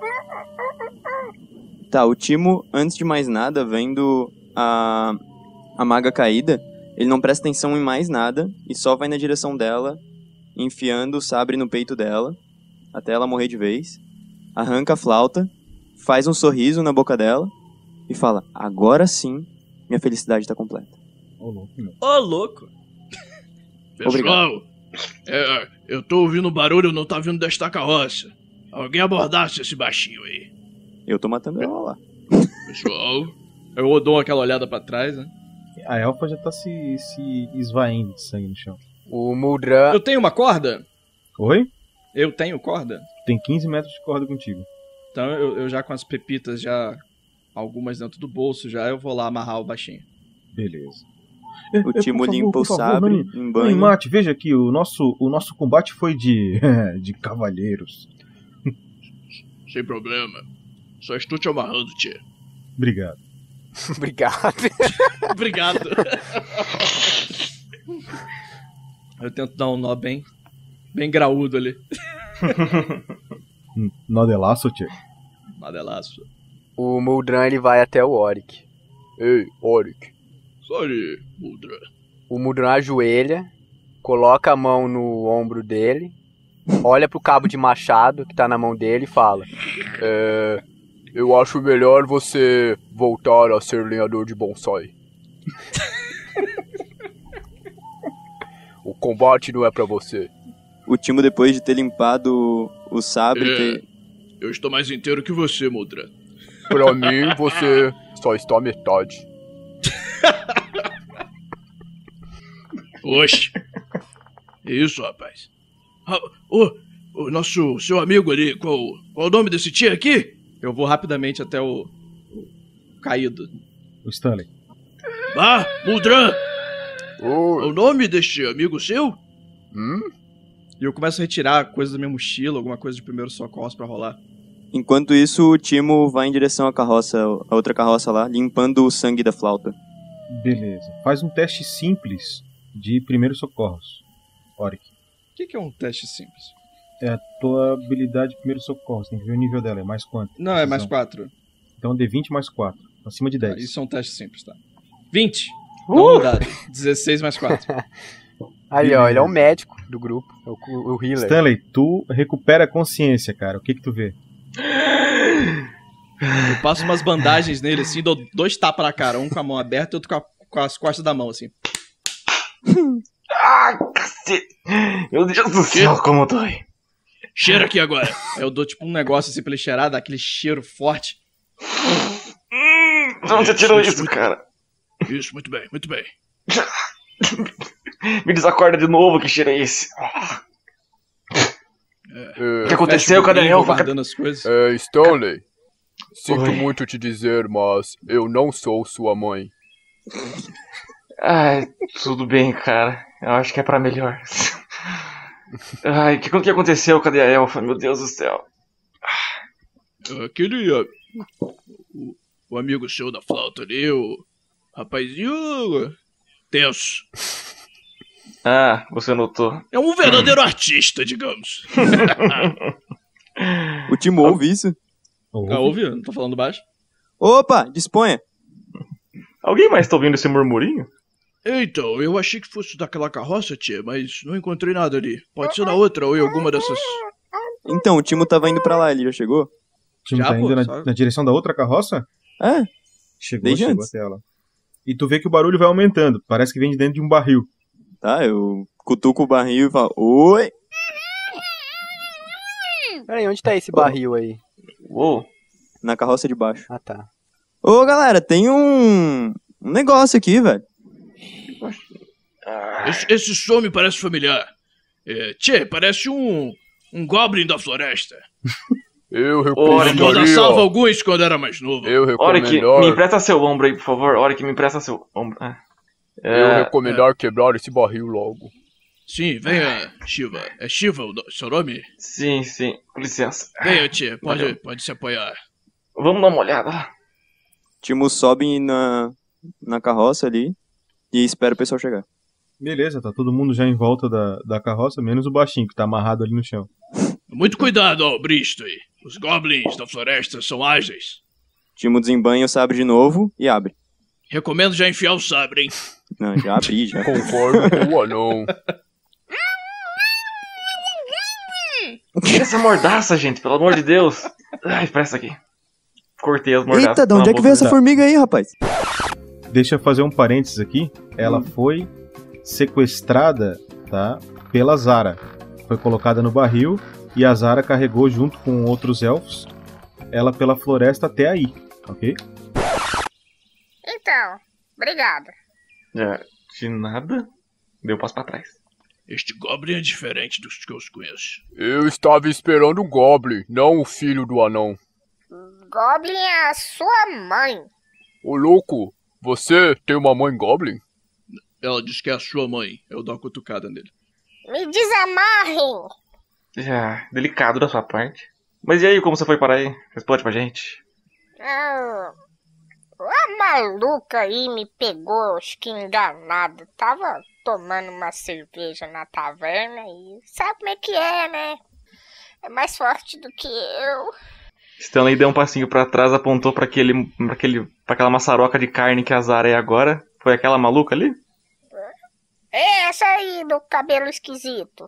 Tá, o Timo, antes de mais nada, vendo a, a maga caída, ele não presta atenção em mais nada e só vai na direção dela, enfiando o sabre no peito dela, até ela morrer de vez. Arranca a flauta, faz um sorriso na boca dela e fala: agora sim, minha felicidade tá completa.
Ô, louco, meu.
Ô, louco!
Pessoal, é, eu tô ouvindo barulho, não tá vindo desta carroça. Alguém abordasse esse baixinho aí.
Eu tô matando ela lá.
Pessoal,
Eu dou aquela olhada pra trás, né?
A elfa já tá se, se esvaindo de sangue no chão.
O Muldran.
Eu tenho uma corda?
Oi?
Eu tenho corda?
Tem quinze metros de corda contigo.
Então eu, eu já com as pepitas, já algumas dentro do bolso, já eu vou lá amarrar o baixinho.
Beleza.
O Timo limpa o sabre em
Mãe
banho.
Mate, veja aqui, o nosso, o nosso combate foi de, de cavalheiros.
sem problema. Só estou te amarrando, tia.
Obrigado.
Obrigado.
Obrigado. Eu tento dar um nó bem, bem graúdo ali.
Hum, Nó de laço, tio.
Madelaço.
O Muldran ele vai até o Oric.
Ei, Oric.
Sorry, Muldra.
O Muldran ajoelha, coloca a mão no ombro dele, olha pro cabo de machado que tá na mão dele e fala:
É, eu acho melhor você voltar a ser lenhador de bonsai. combate não é pra você.
O Timo, depois de ter limpado o sabre...
É,
ter...
Eu estou mais inteiro que você, Muldran.
Pra mim, você só está a metade.
Oxe. Isso, rapaz. Ah, o, o nosso, seu amigo ali, qual, qual o nome desse tio aqui? Eu vou rapidamente até o, o caído.
O Stanley.
Ah, Muldran!
Oi.
O nome deste amigo seu?
Hum?
E eu começo a retirar coisas da minha mochila, alguma coisa de primeiro socorro pra rolar.
Enquanto isso, o Timo vai em direção à carroça, a outra carroça lá, limpando o sangue da flauta.
Beleza. Faz um teste simples de primeiros socorros, Oric.
O que, que é um teste simples?
É a tua habilidade de primeiros socorros. Tem que ver o nível dela. É mais quanto?
Não, é mais quatro.
Então D vinte mais quatro. Acima de dez.
Ah, isso é um teste simples, tá? vinte.
Uh!
Não dado. dezesseis mais quatro.
Aí, ó, ele é o médico do grupo. É o, o healer.
Stanley, tu recupera a consciência, cara. O que que tu vê?
Eu passo umas bandagens nele, assim, dou dois tapas na cara. Um com a mão aberta e outro com, a, com as costas da mão, assim.
Ai, cacete. Meu Deus do céu, como dói.
Cheira aqui agora. Eu dou tipo um negócio assim pra ele cheirar, dá aquele cheiro forte.
Hum, de onde você tirou isso, isso, cara?
Isso, muito bem, muito bem.
Me desacorda de novo, que cheiro é esse?
É,
o que aconteceu? Cadê eu?
Guardando as coisas.
É, Stanley, sinto
Oi.
muito te dizer, mas eu não sou sua mãe.
Ai, tudo bem, cara. Eu acho que é pra melhor. Ai, o que, que aconteceu? Cadê a elfa? Meu Deus do céu.
Aquele... Uh, o, o amigo seu da flauta ali, o rapazinho... tenso.
Ah, você notou.
É um verdadeiro artista, digamos.
O Timo ouve isso?
Ah, ouve? Não tô falando baixo?
Opa, disponha.
Alguém mais tá ouvindo esse murmurinho?
Então, eu achei que fosse daquela carroça, tia, mas não encontrei nada ali. Pode ser na outra ou em alguma dessas...
Então, o Timo tava indo pra lá, ele já chegou?
O Timo
Já,
tá
pô,
indo na,
sabe?
na direção da outra carroça?
É.
Chegou,
Desde
chegou
antes.
até ela. E tu vê que o barulho vai aumentando. Parece que vem de dentro de um barril.
Tá, eu cutuco o barril e falo, oi.
Peraí, onde tá esse barril aí?
Uou.
Na carroça de baixo.
Ah, tá.
Ô, galera, tem um, um negócio aqui, velho.
Esse, esse som me parece familiar. É, tchê, parece um... um goblin da floresta.
Eu
Ora,
Eu
recomendaria...
dançava alguns quando era mais novo.
Eu
Oric,
recomendar...
me empresta seu ombro aí, por favor. Oric, me empresta seu ombro. Ah.
Eu
É,
recomendar quebrar esse barril logo.
Sim, venha, Shiva. É Shiva o no- seu nome?
Sim, sim. Com licença.
Venha, tia, pode,
Valeu.
pode se apoiar.
Vamos dar uma olhada.
Timo sobe na, na carroça ali e espera o pessoal chegar.
Beleza, tá todo mundo já em volta da, da carroça, menos o baixinho que tá amarrado ali no chão.
Muito cuidado, ó, Bristol. Os goblins da floresta são ágeis.
Timo desembanha o sabre de novo e abre.
Recomendo já enfiar o sabre, hein?
Não, já abri, já.
Conforme com o anão.
Tira essa mordaça, gente, pelo amor de Deus. Ai, presta aqui. Cortei as mordaças.
Eita, de onde é que veio essa formiga aí, rapaz?
Deixa eu fazer um parênteses aqui. Ela foi sequestrada, tá, pela Zara. Foi colocada no barril e a Zara carregou junto com outros elfos ela pela floresta até aí, ok?
Então, obrigado.
É, de nada. Deu passo pra trás.
Este goblin é diferente dos que eu conheço.
Eu estava esperando o Goblin, não o filho do anão.
Goblin é a sua mãe.
Ô louco, você tem uma mãe Goblin?
Ela diz que é a sua mãe. Eu dou uma cutucada nele.
Me desamarrem.
Já, delicado da sua parte. Mas e aí, como você foi parar aí? Responde pra gente.
Ah, a maluca aí me pegou, acho que enganado. Tava tomando uma cerveja na taverna e sabe como é que é, né? É mais forte do que eu.
Stanley deu um passinho pra trás, apontou pra aquele, pra aquele, pra aquela maçaroca de carne que a Zara é agora. Foi aquela maluca ali?
É essa aí do cabelo esquisito.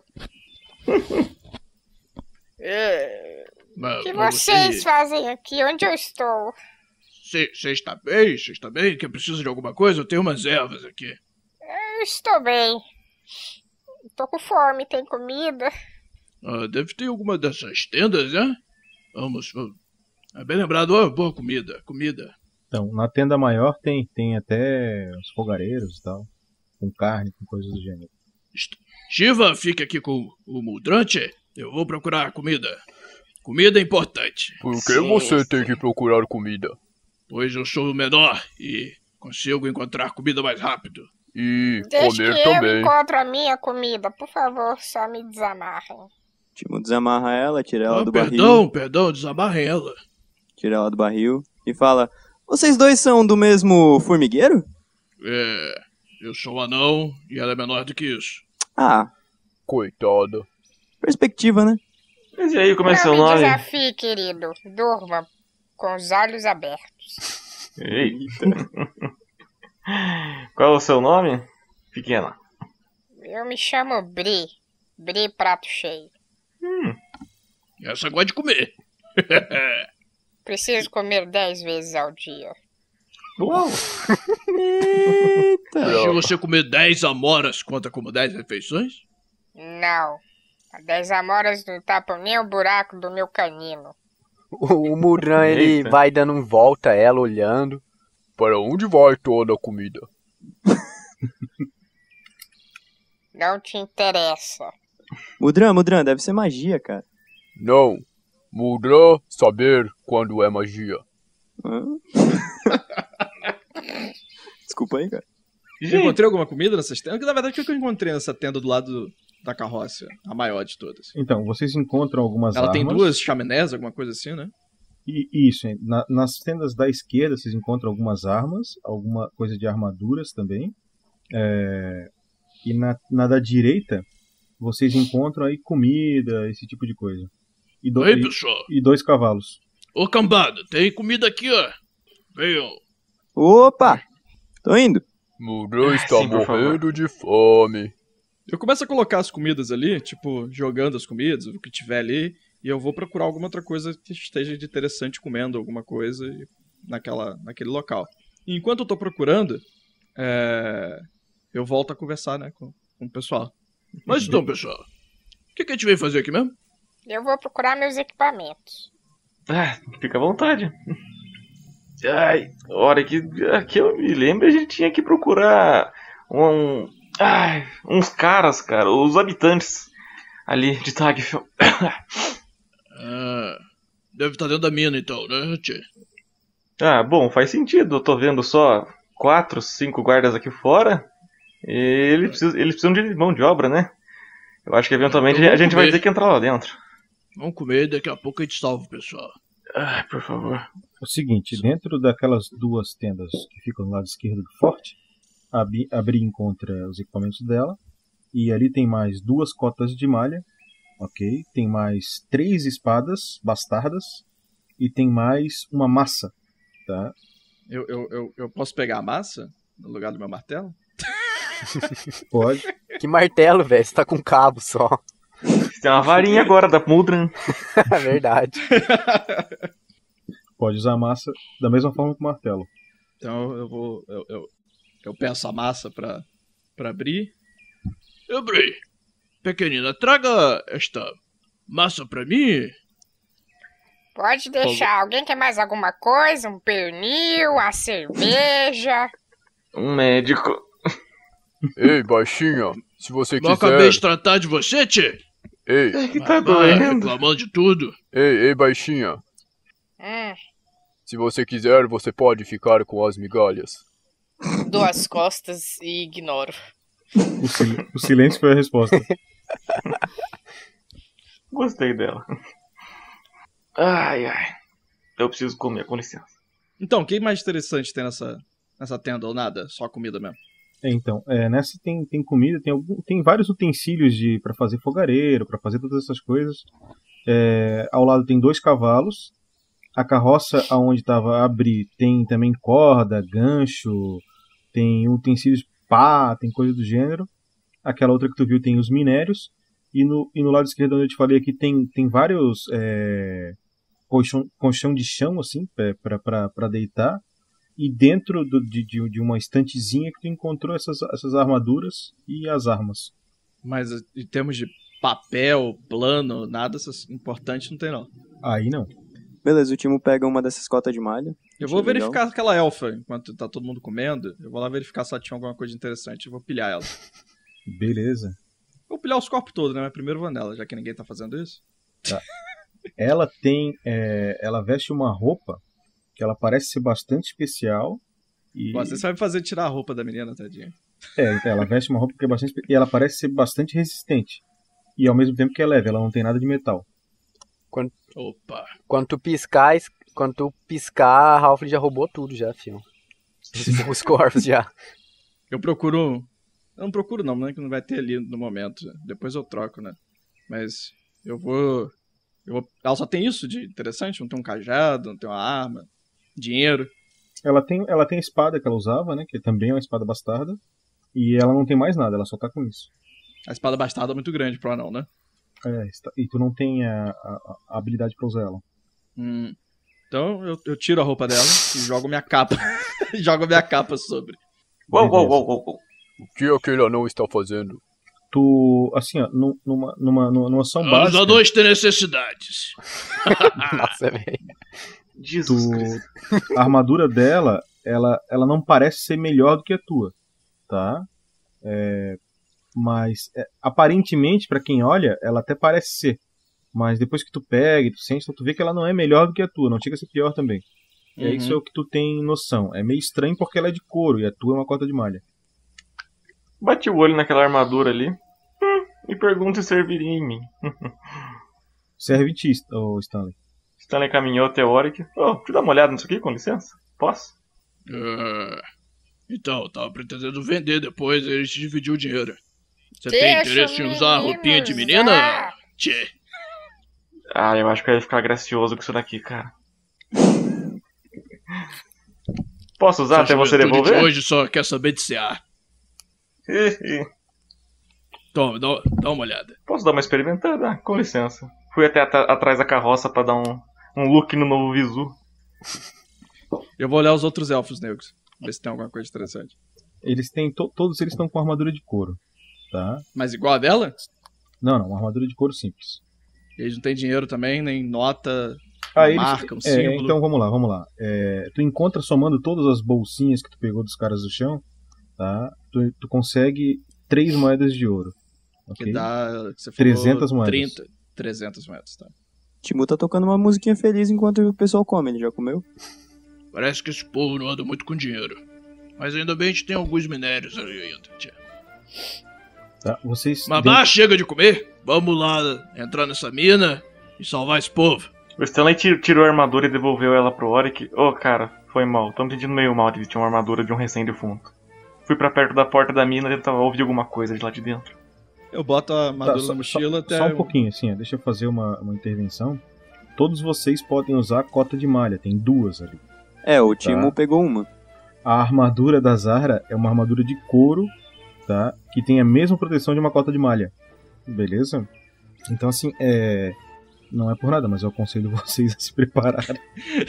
É,
Mas,
o que
mas
vocês
você-
fazem aqui? Onde eu estou?
Você você está bem? Você está bem? Que precisa de alguma coisa? Eu tenho umas ervas aqui.
Eu estou bem. Tô com fome, tem comida?
Ah, deve ter alguma dessas tendas, né? Vamos, vamos. É bem lembrado, ó, boa comida, comida.
Então, na tenda maior tem, tem até os fogareiros e tal. Com carne, com coisas do gênero.
Shiva, fica aqui com o Muldrante. Eu vou procurar comida. Comida é importante.
Por que Sim. você tem que procurar comida?
Pois eu sou o menor e consigo encontrar comida mais rápido.
E
Deixa
comer
que
também.
eu encontro a minha comida. Por favor, só me desamarrem.
Timo desamarra ela, tira ela
Ah,
do
perdão,
barril.
Perdão, perdão, desamarrem ela.
Tira ela do barril e fala: vocês dois são do mesmo formigueiro?
É, eu sou um anão e ela é menor do que isso.
Ah,
coitada.
Perspectiva, né?
Mas e aí, como é
Não
seu
me
nome?
desafie, querido. Durma com os olhos abertos.
Eita. Qual é o seu nome, pequena?
Eu me chamo Bri. Bri Prato Cheio.
Hum. Essa gosta de comer.
Preciso comer dez vezes ao dia.
Uau!
Eita! Se você comer dez amoras, conta como dez refeições?
Não. dez amoras não tapam nem o buraco do meu canino.
O, o Mudran, ele
Eita.
vai dando volta, ela olhando.
Para onde vai toda a comida?
Não te interessa.
Mudran, Mudran, deve ser magia, cara.
Não. Mudran saber quando é magia.
Hã? Desculpa aí, cara.
Eu encontrei alguma comida nessas tendas? Na verdade, o que eu encontrei nessa tenda do lado do, da carroça? A maior de todas.
Então, vocês encontram algumas
Ela
armas.
tem duas chaminés, alguma coisa assim, né?
E, isso, hein? Na, nas tendas da esquerda vocês encontram algumas armas, alguma coisa de armaduras também. É, e na, na da direita vocês encontram aí comida, esse tipo de coisa. E, do,
Oi,
e,
pessoal.
e dois cavalos.
Ô, cambada, tem comida aqui, ó. Venham.
Opa! Tô indo.
Mudran está
sim, por
morrendo de fome.
Eu começo a colocar as comidas ali, tipo, jogando as comidas, o que tiver ali, e eu vou procurar alguma outra coisa que esteja de interessante comendo alguma coisa naquela, naquele local. E enquanto eu tô procurando, é, eu volto a conversar, né, com, com o pessoal.
Mas então, pessoal, o que, que a gente veio fazer aqui mesmo?
Eu vou procurar meus equipamentos.
Ah, fica à vontade. Ai, hora que, que eu me lembro, a gente tinha que procurar um, ai, uns caras, cara, os habitantes ali de Tagfell.
Ah, deve estar dentro da mina então, né, tchê?
Ah, bom, faz sentido. Eu tô vendo só quatro, cinco guardas aqui fora. E eles precisam, eles precisam de mão de obra, né? Eu acho que eventualmente
Então
a gente
comer.
vai ter que entrar lá dentro.
Vamos comer, daqui a pouco a gente salva o pessoal.
Ah, por favor.
É o seguinte, dentro daquelas duas tendas que ficam do lado esquerdo do forte, a Bi- a Bri encontra os equipamentos dela, e ali tem mais duas cotas de malha, ok? Tem mais três espadas bastardas, e tem mais uma massa, tá?
Eu, eu, eu, eu posso pegar a massa no lugar do meu martelo?
Pode.
Que martelo, velho, você tá com cabo só.
Tem uma varinha agora da Mudran.
É verdade.
Pode usar a massa da mesma forma que o martelo.
Então eu vou. Eu, eu, eu peço a massa pra, pra abrir.
Eu, Bri, pequenina, traga esta massa pra mim.
Pode deixar. Alguém quer mais alguma coisa? Um pernil, uma cerveja?
Um médico.
Ei, baixinha, se você
Eu
quiser...
acabei de tratar de você, tchê.
Ei,
É que tá
Ah,
doendo.
reclamando de tudo.
ei, ei, baixinha.
Hum,
Se você quiser, você pode ficar com as migalhas.
Dou as costas e ignoro.
O, sil- o silêncio foi a resposta.
Gostei dela. Ai, ai. Eu preciso comer, com licença.
Então, o que mais interessante tem nessa, nessa tenda ou nada? Só comida mesmo.
É, então, é, nessa tem, tem comida, tem, algum, tem vários utensílios de para fazer fogareiro, para fazer todas essas coisas. É, ao lado tem dois cavalos. A carroça aonde estava a Bri tem também corda, gancho, tem utensílios pá, tem coisa do gênero. Aquela outra que tu viu tem os minérios. E no, e no lado esquerdo, onde eu te falei aqui, tem, tem vários é, colchão, colchão de chão, assim, para deitar. E dentro do, de, de, de uma estantezinha que tu encontrou essas, essas armaduras e as armas.
Mas em termos de papel, plano, nada importante não tem não.
Aí não.
Beleza, o Timo pega uma dessas cotas de malha.
Eu vou
Achei
verificar
legal.
aquela elfa enquanto tá todo mundo comendo. Eu vou lá verificar se ela tinha alguma coisa interessante. Eu vou pilhar ela.
Beleza.
Vou pilhar os corpos todos, né? Mas primeiro vou nela, já que ninguém tá fazendo isso.
Tá. Ela tem. É, ela veste uma roupa que ela parece ser bastante especial. E...
Você vai me fazer tirar a roupa da menina, tadinha.
É, então, ela veste uma roupa que é bastante. E ela parece ser bastante resistente. E ao mesmo tempo que é leve, ela não tem nada de metal.
Quando,
Opa!
Quando tu piscar, es- quando tu piscar, a Ralph já roubou tudo já, filho. Os corpos já.
Eu procuro. Eu não procuro não, né? Que não vai ter ali no momento. Depois eu troco, né? Mas eu vou. Eu vou... Ela só tem isso de interessante? Não tem um cajado, não tem uma arma, dinheiro.
Ela tem, ela tem a espada que ela usava, né? Que também é uma espada bastarda. E ela não tem mais nada, ela só tá com isso.
A espada bastarda é muito grande pro anão, né?
É, está- e tu não tem a, a- a habilidade pra usar ela.
Hum. Então eu, eu tiro a roupa dela e jogo minha capa. jogo minha capa sobre.
Uou, uou,
Beleza.
uou, uou, uou.
O que aquele anão está fazendo?
Tu, assim, ó, nu- numa, numa, numa, numa ação
Os
básica,
anões têm necessidades.
Nossa, velho.
Jesus
tu,
Cristo.
a armadura dela, ela, ela não parece ser melhor do que a tua, tá? É, mas, é, aparentemente, pra quem olha, ela até parece ser. Mas depois que tu pega e tu sente, tu vê que ela não é melhor do que a tua, não chega a ser pior também. É
Uhum.
isso é o que tu tem noção. É meio estranho porque ela é de couro e a tua é uma cota de malha.
Bate o olho naquela armadura ali. Hum, e pergunta se serviria em mim.
Serve em ti, ô Stanley.
Stanley caminhou até o Oric. Ô, deixa eu dar uma olhada nisso aqui, com licença. Posso?
Ah, então, eu tava pretendendo vender depois e a gente dividiu o dinheiro. Você
Deixa
tem interesse em usar a
o
roupinha de
menino
menina?
usar.
Tchê.
Ah, eu acho que eu ia ficar gracioso com isso daqui, cara. Posso usar até você
juventude
devolver?
de hoje só quer saber de cear. Toma, dá, dá uma olhada.
Posso dar uma experimentada? Ah, com licença. Fui até at- atrás da carroça pra dar um, um look no novo visu.
Eu vou olhar os outros elfos negros. Ver se tem alguma coisa interessante.
Eles têm, to- todos eles estão com armadura de couro, tá?
Mas igual a dela?
Não, não, uma armadura de couro simples.
Eles não têm dinheiro também, nem nota,
Ah,
uma
eles,
marca, um
é,
símbolo.
então vamos lá, vamos lá. É, tu encontra somando todas as bolsinhas que tu pegou dos caras do chão, tá? Tu, tu consegue três moedas de ouro.
Que
ok?
dá, que você falou,
trezentas moedas.
trinta, trezentas moedas, tá?
Timu tá tocando uma musiquinha feliz enquanto o pessoal come. Ele já comeu?
Parece que esse povo não anda muito com dinheiro. Mas ainda bem a gente tem alguns minérios ali ainda, tia.
Tá? Vocês
Mamá, chega de comer. Vamos lá entrar nessa mina e salvar esse povo.
O Stanley ti- tirou a armadura e devolveu ela pro Oric. Ô, cara, foi mal. Tô me sentindo meio mal de tinha uma armadura de um recém-defunto. Fui pra perto da porta da mina e tentava ouvir alguma coisa de lá de dentro.
Eu boto a armadura
Tá, só,
na mochila
só,
até...
só um pouquinho, assim, ó, deixa eu fazer uma, uma intervenção. Todos vocês podem usar a cota de malha, tem duas ali.
É, o Timu
Tá.
pegou uma.
A armadura da Zahra é uma armadura de couro, tá? Que tem a mesma proteção de uma cota de malha. Beleza? Então, assim, é... não é por nada, mas eu aconselho vocês a se prepararem.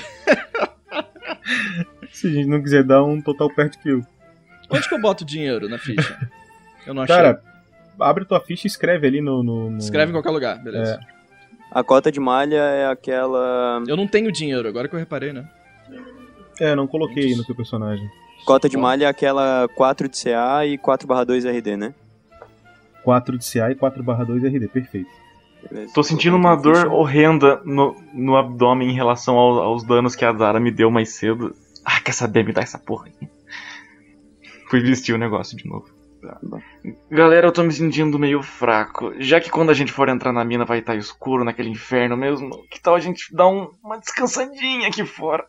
Se a gente não quiser dar um total pert kill.
Onde que eu boto dinheiro na ficha? Eu não achei.
Cara, abre tua ficha e escreve ali no... no, no...
Escreve em qualquer lugar, beleza.
É.
A cota de malha é aquela...
Eu não tenho dinheiro, agora que eu reparei, né?
É, não coloquei no teu personagem.
Cota de malha é aquela quatro de C A e quatro barra dois R D, né?
quatro de C A e quatro barra dois R D, perfeito.
Beleza.
Tô sentindo uma dor horrenda no, no abdômen em relação ao- aos danos que a Zara me deu mais cedo. Ah, quer saber? Me dá essa porra aí. Fui vestir o negócio de novo. Galera, eu tô me sentindo meio fraco. Já que quando a gente for entrar na mina vai estar escuro naquele inferno mesmo, que tal a gente dar um- uma descansadinha aqui fora?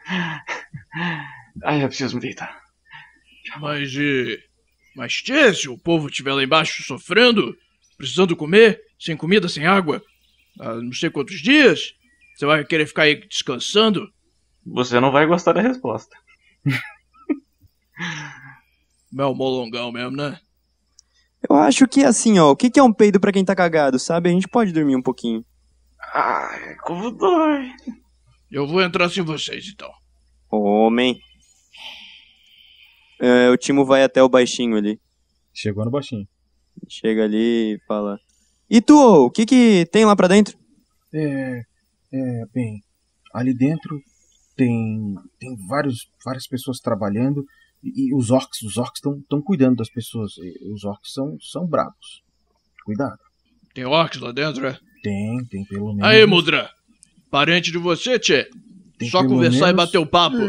Ai, eu preciso me deitar.
Mas, e... Mas, tchê, se o povo estiver lá embaixo sofrendo, precisando comer, sem comida, sem água, há não sei quantos dias, você vai querer ficar aí descansando?
Você não vai gostar da resposta.
Mel molongão mesmo, né?
Eu acho que assim, ó, o que que é um peido pra quem tá cagado, sabe? A gente pode dormir um pouquinho.
Ai, como dói.
Eu vou entrar sem vocês, então.
Homem. É, o Timo vai até o baixinho ali.
Chegou no baixinho.
Chega ali e fala... E tu, o que que tem lá pra dentro?
É, é, bem, ali dentro tem, tem vários, várias pessoas trabalhando e, e os orcs, os orcs estão cuidando das pessoas. E os orcs são, são bravos. Cuidado.
Tem orcs lá dentro, é?
Tem, tem pelo menos.
Aí, Mudra. Parente de você, tchê?
Tem
Só
pelo
conversar
menos-
e bater o papo.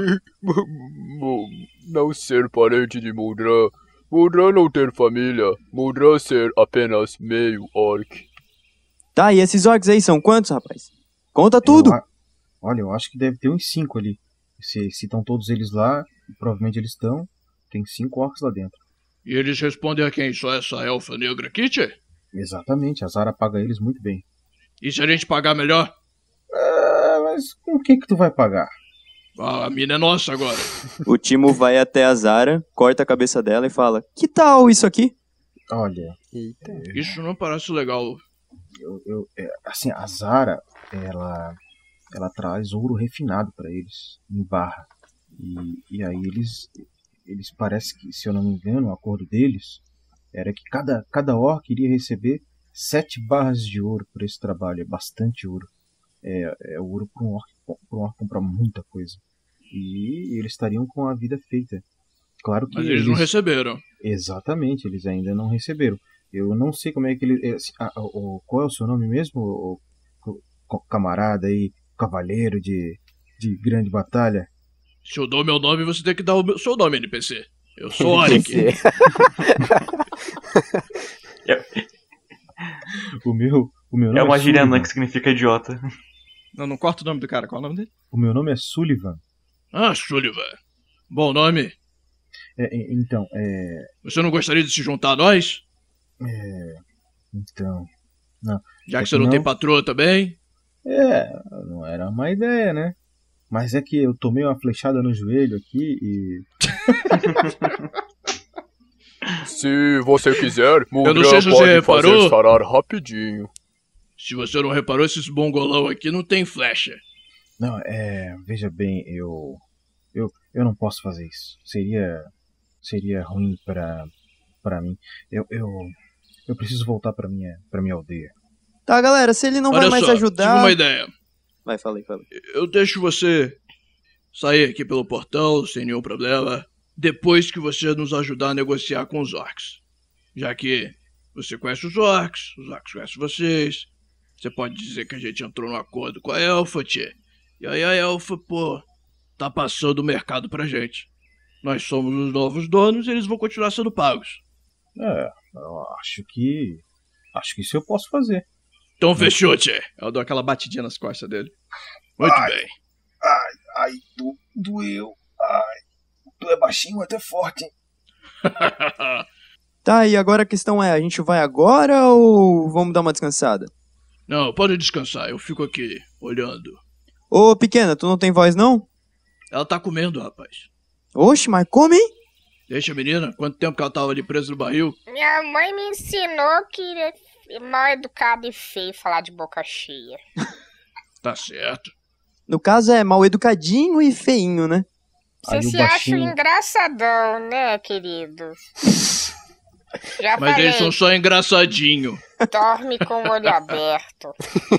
Não ser parente de Muldran. Muldran não ter família. Muldran ser apenas meio orc.
Tá, e esses orcs aí são quantos, rapaz? Conta tudo!
Eu a- olha, eu acho que deve ter uns cinco ali. Se estão todos eles lá, provavelmente eles estão. Tem cinco orcs lá dentro.
E eles respondem a quem? Só essa elfa negra aqui, tchê?
Exatamente, a Zara paga eles muito bem.
E se a gente pagar melhor?
Ah, mas com o que que tu vai pagar?
Ah, a mina é nossa agora.
O Timo vai até a Zara, corta a cabeça dela e fala... Que tal isso aqui?
Olha,
Isso não parece legal.
eu, eu, é, assim, a Zara, ela, ela traz ouro refinado pra eles, em barra. E, e aí eles, eles parece que, se eu não me engano, o acordo deles era que cada, cada orc iria receber sete barras de ouro por esse trabalho. É bastante ouro. É, é ouro para um orc, pra um orc comprar muita coisa. E eles estariam com a vida feita. Claro que
Mas eles não receberam.
Exatamente, eles ainda não receberam. Eu não sei como é que ele. é, assim, ah, o, qual é o seu nome mesmo, o, o- o camarada aí, cavaleiro de, de grande batalha?
Se eu dou meu nome, você tem que dar o meu- seu nome, N P C. Eu sou Oric.
O meu, o meu nome
É
é,
uma gíria anã
Sullivan.
que significa idiota.
Não, não corta o nome do cara. Qual é o nome dele?
O meu nome é Sullivan.
Ah, Sullivan. Bom nome.
É, é, então, é,
Você não gostaria de se juntar a nós?
é. Então. Não.
Já
É
que você não,
não-
tem patroa também?
É, não era uma má ideia, né? Mas é que eu tomei uma flechada no joelho aqui e.
Se você quiser,
não
Muldran
sei se você
pode
reparou.
fazer sarar rapidinho.
Se você não reparou, esses bongolão aqui não tem flecha.
Não, é. Veja bem, eu. Eu, eu não posso fazer isso. Seria. Seria ruim pra. pra mim. Eu. Eu, eu preciso voltar pra minha, pra minha aldeia.
Tá, galera, se ele não
Olha
vai mais
só,
ajudar...
tive uma ideia.
Vai, falei, falei.
Eu deixo você sair aqui pelo portão sem nenhum problema, depois que você nos ajudar a negociar com os orcs. Já que você conhece os orcs, os orcs conhecem vocês, você pode dizer que a gente entrou num acordo com a elfa, tchê. E aí a elfa, pô, tá passando o mercado pra gente. Nós somos os novos donos e eles vão continuar sendo pagos.
É, eu acho que. Acho que isso eu posso fazer.
Então fechou, tchê. Eu dou aquela batidinha nas costas dele. Muito
Ai.
bem.
Ai, ai, do, doeu. Ai, tu é baixinho até forte, hein?
Tá, e agora a questão é, a gente vai agora ou vamos dar uma descansada?
Não, pode descansar, eu fico aqui, olhando.
Ô, pequena, tu não tem voz, não?
Ela tá comendo, rapaz.
Oxe, mas come, hein?
Deixa a menina, quanto tempo que ela tava ali presa no barril?
Minha mãe me ensinou que é mal educado e feio falar de boca cheia.
Tá certo.
No caso é mal educadinho e feinho, né?
Você
Aí o
se
baixinho-
acha engraçadão, né, querido? Já
Mas
falei,
eles são só engraçadinho.
dorme com o olho aberto.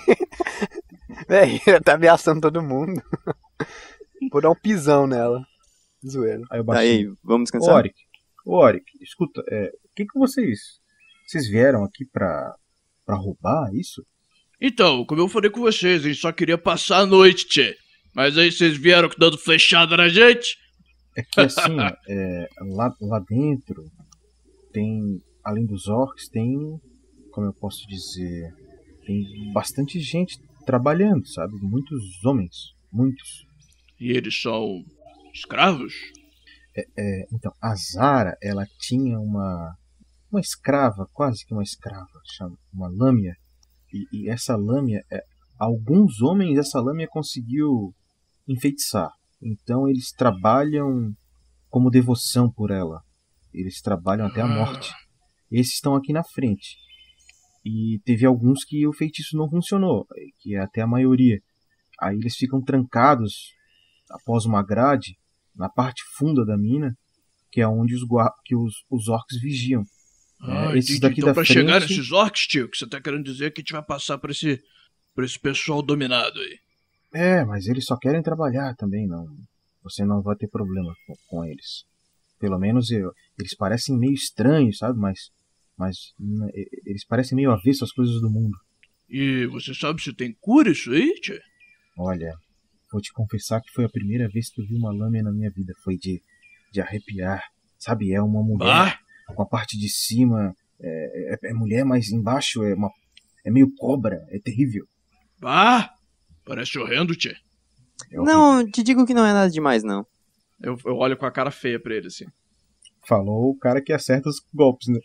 Véi, ela tá ameaçando todo mundo. Vou dar um pisão nela. Zoeira.
Aí eu
Tá
baixinho.
aí, vamos
Ô,
descansar?
Oric, ô, Oric, escuta, é, o que que vocês. Vocês vieram aqui pra. pra roubar isso?
Então, como eu falei com vocês, a gente só queria passar a noite, tchê. Mas aí vocês vieram dando flechada na gente?
É que assim, é, lá, lá dentro tem. Além dos orcs, tem. Como eu posso dizer. Tem bastante gente trabalhando, sabe? Muitos homens. Muitos.
E eles são escravos?
É, então, a Zara, ela tinha uma. Uma escrava, quase que uma escrava, chama, uma lâmia. E, e essa lâmina, é, alguns homens essa lâmina conseguiu enfeitiçar. Então eles trabalham como devoção por ela. Eles trabalham até a morte. Esses estão aqui na frente. E teve alguns que o feitiço não funcionou, que é até a maioria. Aí eles ficam trancados após uma grade na parte funda da mina, que é onde os, gua- que os, os orcs vigiam.
Ah,
É, esses
entendi.
daqui
Então
da
pra
frente...
chegar nesses orcs, tio, que você tá querendo dizer que a gente vai passar por esse, por esse pessoal dominado aí.
É, mas eles só querem trabalhar também, não. Você não vai ter problema com, com eles. Pelo menos eu, eles parecem meio estranhos, sabe? Mas, mas hum, e- eles parecem meio avessos às coisas do mundo.
E você sabe se tem cura isso aí, tio?
Olha, vou te confessar que foi a primeira vez que eu vi uma lâmina na minha vida. Foi de, de arrepiar. Sabe, é uma mulher
Bah!
com a parte de cima. É, é, é mulher, mas embaixo é, uma, é meio cobra. É terrível.
Bah! Parece horrendo, tio.
É horrível.
Não, te digo que não é nada demais, não.
Eu, eu olho com a cara feia pra ele, assim.
Falou o cara que acerta os golpes, né?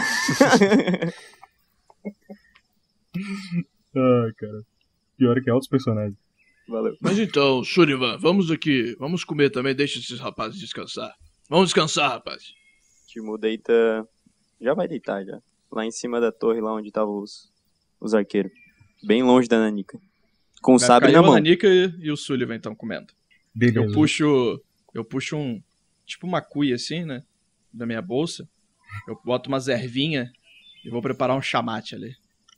Ai, cara. Pior é que é outros personagens.
Valeu.
Mas então, Sullivan, vamos aqui. Vamos comer também, deixa esses rapazes descansar. Vamos descansar, rapaz.
Timo deita... Já vai deitar, já. Lá em cima da torre, lá onde estavam os, os arqueiros. Bem longe da Nanica. Com o
Vai
sabre
ficar
na
eu, a
mão.
Nanica e, e o Sullivan então comendo.
Beleza.
Eu puxo. Eu puxo um. Tipo uma cuia assim, né? Da minha bolsa. Eu boto umas ervinhas e vou preparar um chamate ali.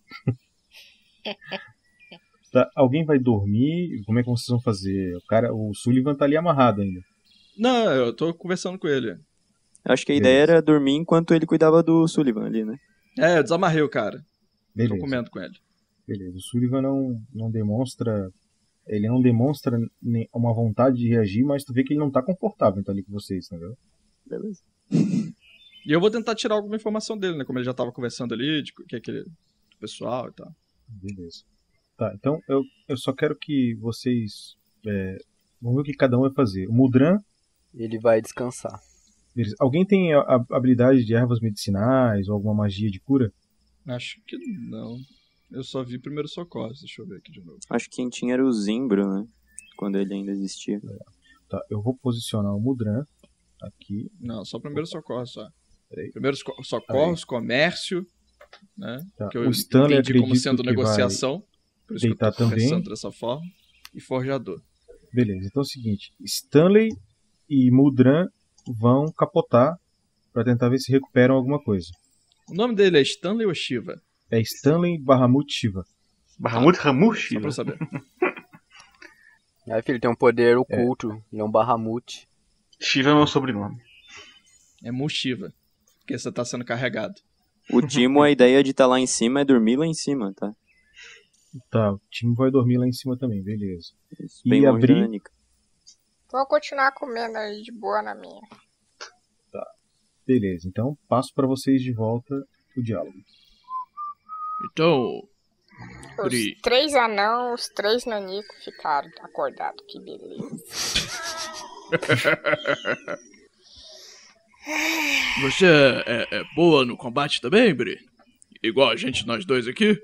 Tá, alguém vai dormir? Como é que vocês vão fazer? O cara, o Sullivan tá ali amarrado ainda.
Não, eu tô conversando com ele.
Acho que a ideia era dormir enquanto ele cuidava do Sullivan ali, né?
É, eu desamarrei o cara.
Beleza.
Tô comendo com ele.
Beleza. O Sullivan não, não demonstra. Ele não demonstra nem- uma vontade de reagir, mas tu vê que ele não tá confortável em estar ali com vocês, entendeu?
Beleza.
E eu vou tentar tirar alguma informação dele, né? Como ele já tava conversando ali, de que é aquele do pessoal e tal.
Beleza. Tá, então eu, eu só quero que vocês. É, vamos ver o que cada um vai fazer. O Mudran.
Ele vai descansar.
Beleza. Alguém tem a, a habilidade de ervas medicinais ou alguma magia de cura?
Acho que não. Eu só vi primeiro socorros. Deixa eu ver aqui de novo.
Acho que quem tinha era o Zimbro, né? Quando ele ainda existia.
Tá, eu vou posicionar o Mudran aqui.
Não, só primeiro socorro só.
Peraí.
Primeiro soco- socorros, comércio, né?
Tá,
Que eu
o Stanley
entendi como
acredito
sendo
que
negociação. Por isso
deitar
que eu tô
também.
pensando dessa forma. E forjador.
Beleza, então é o seguinte: Stanley e Mudran vão capotar pra tentar ver se recuperam alguma coisa.
O nome dele é Stanley ou Shiva?
É Stanley Bahamut Shiva.
Bahamut Hamushi?
Só pra eu saber.
Aí, filho, tem um poder oculto. Ele é um Bahamut.
Shiva é meu sobrenome.
É Mushiva. Porque você tá sendo carregado.
O Timo, a ideia de estar lá em cima é dormir lá em cima, tá?
Tá, o time vai dormir lá em cima também, beleza.
Isso, bem
E
longe
abrir.
da Nanica.
Vou continuar comendo aí de boa na minha.
Beleza, então passo pra vocês de volta o diálogo.
Então,
Os
Bri,
três anãos, os três nanicos ficaram acordados. Que beleza.
você é, é boa no combate também, Bri? Igual a gente, nós dois aqui?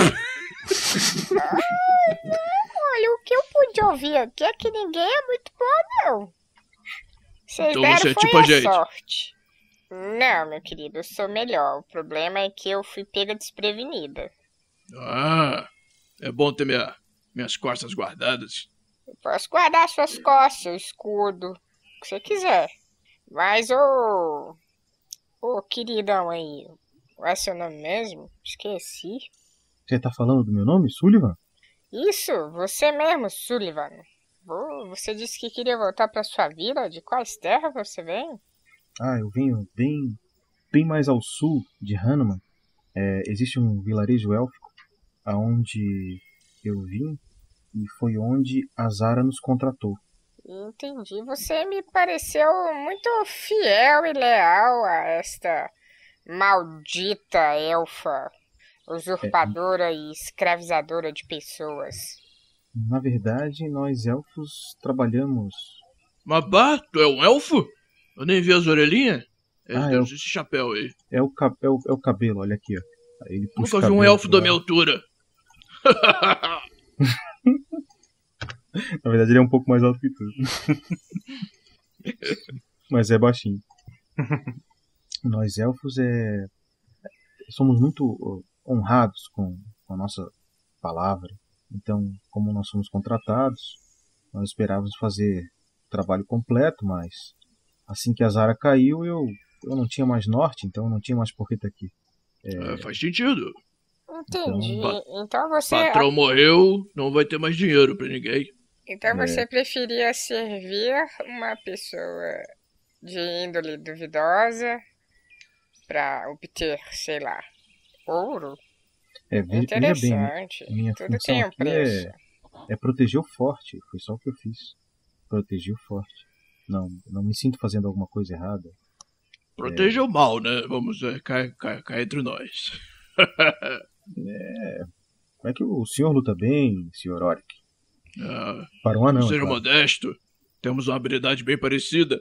Olha, o que eu pude ouvir aqui é que ninguém é muito bom, não. Vocês
Então
deram
você é
foi
tipo a
a
gente.
sorte. Não, meu querido, eu sou melhor. O problema é que eu fui pega desprevenida.
Ah, é bom ter minha, minhas costas guardadas.
Eu posso guardar suas costas, seu escudo, o que você quiser. Mas, ô... Ô, queridão aí, qual é seu nome mesmo? Esqueci.
Você tá falando do meu nome, Sullivan?
Isso, você mesmo, Sullivan. Ô, você disse que queria voltar pra sua vila? De quais terras você vem?
Ah, eu venho bem, bem mais ao sul de Hanuman. É, existe um vilarejo élfico aonde eu vim e foi onde a Zara nos contratou.
Entendi. Você me pareceu muito fiel e leal a esta maldita elfa, usurpadora e escravizadora de pessoas.
Na verdade, nós elfos trabalhamos...
Mas bah, tu é um elfo? Eu nem vi as orelhinhas. É,
Ah,
Deus,
eu-
esse chapéu aí.
É o, ca- é o, é o cabelo, olha aqui, ó. Aí ele puxa
Nunca
o
vi um
cabelo
elfo
pro
da
lado.
minha altura.
Na verdade, ele é um pouco mais alto que tu. Mas é baixinho. Nós elfos é... somos muito ó, honrados com, com a nossa palavra. Então, como nós somos contratados, nós esperávamos fazer o trabalho completo, mas assim que a Zara caiu, eu eu não tinha mais norte, então eu não tinha mais por que estar aqui.
É, faz sentido.
Entendi.
Então,
Então você.
Patrão morreu, não vai ter mais dinheiro pra ninguém.
Então
É.
você preferia servir uma pessoa de índole duvidosa pra obter, sei lá, ouro?
É, ve- veja bem,
Interessante.
minha
Tudo
função
tem um
aqui
preço.
é, é proteger o forte. Foi só o que eu fiz. Proteger o forte. Não, não me sinto fazendo alguma coisa errada.
Proteja o mal, né? Vamos, é, cá, cá, cá entre nós.
É, como é que o senhor luta bem, senhor Oric?
Ah,
Para um anão, é
seja
claro.
modesto, temos uma habilidade bem parecida.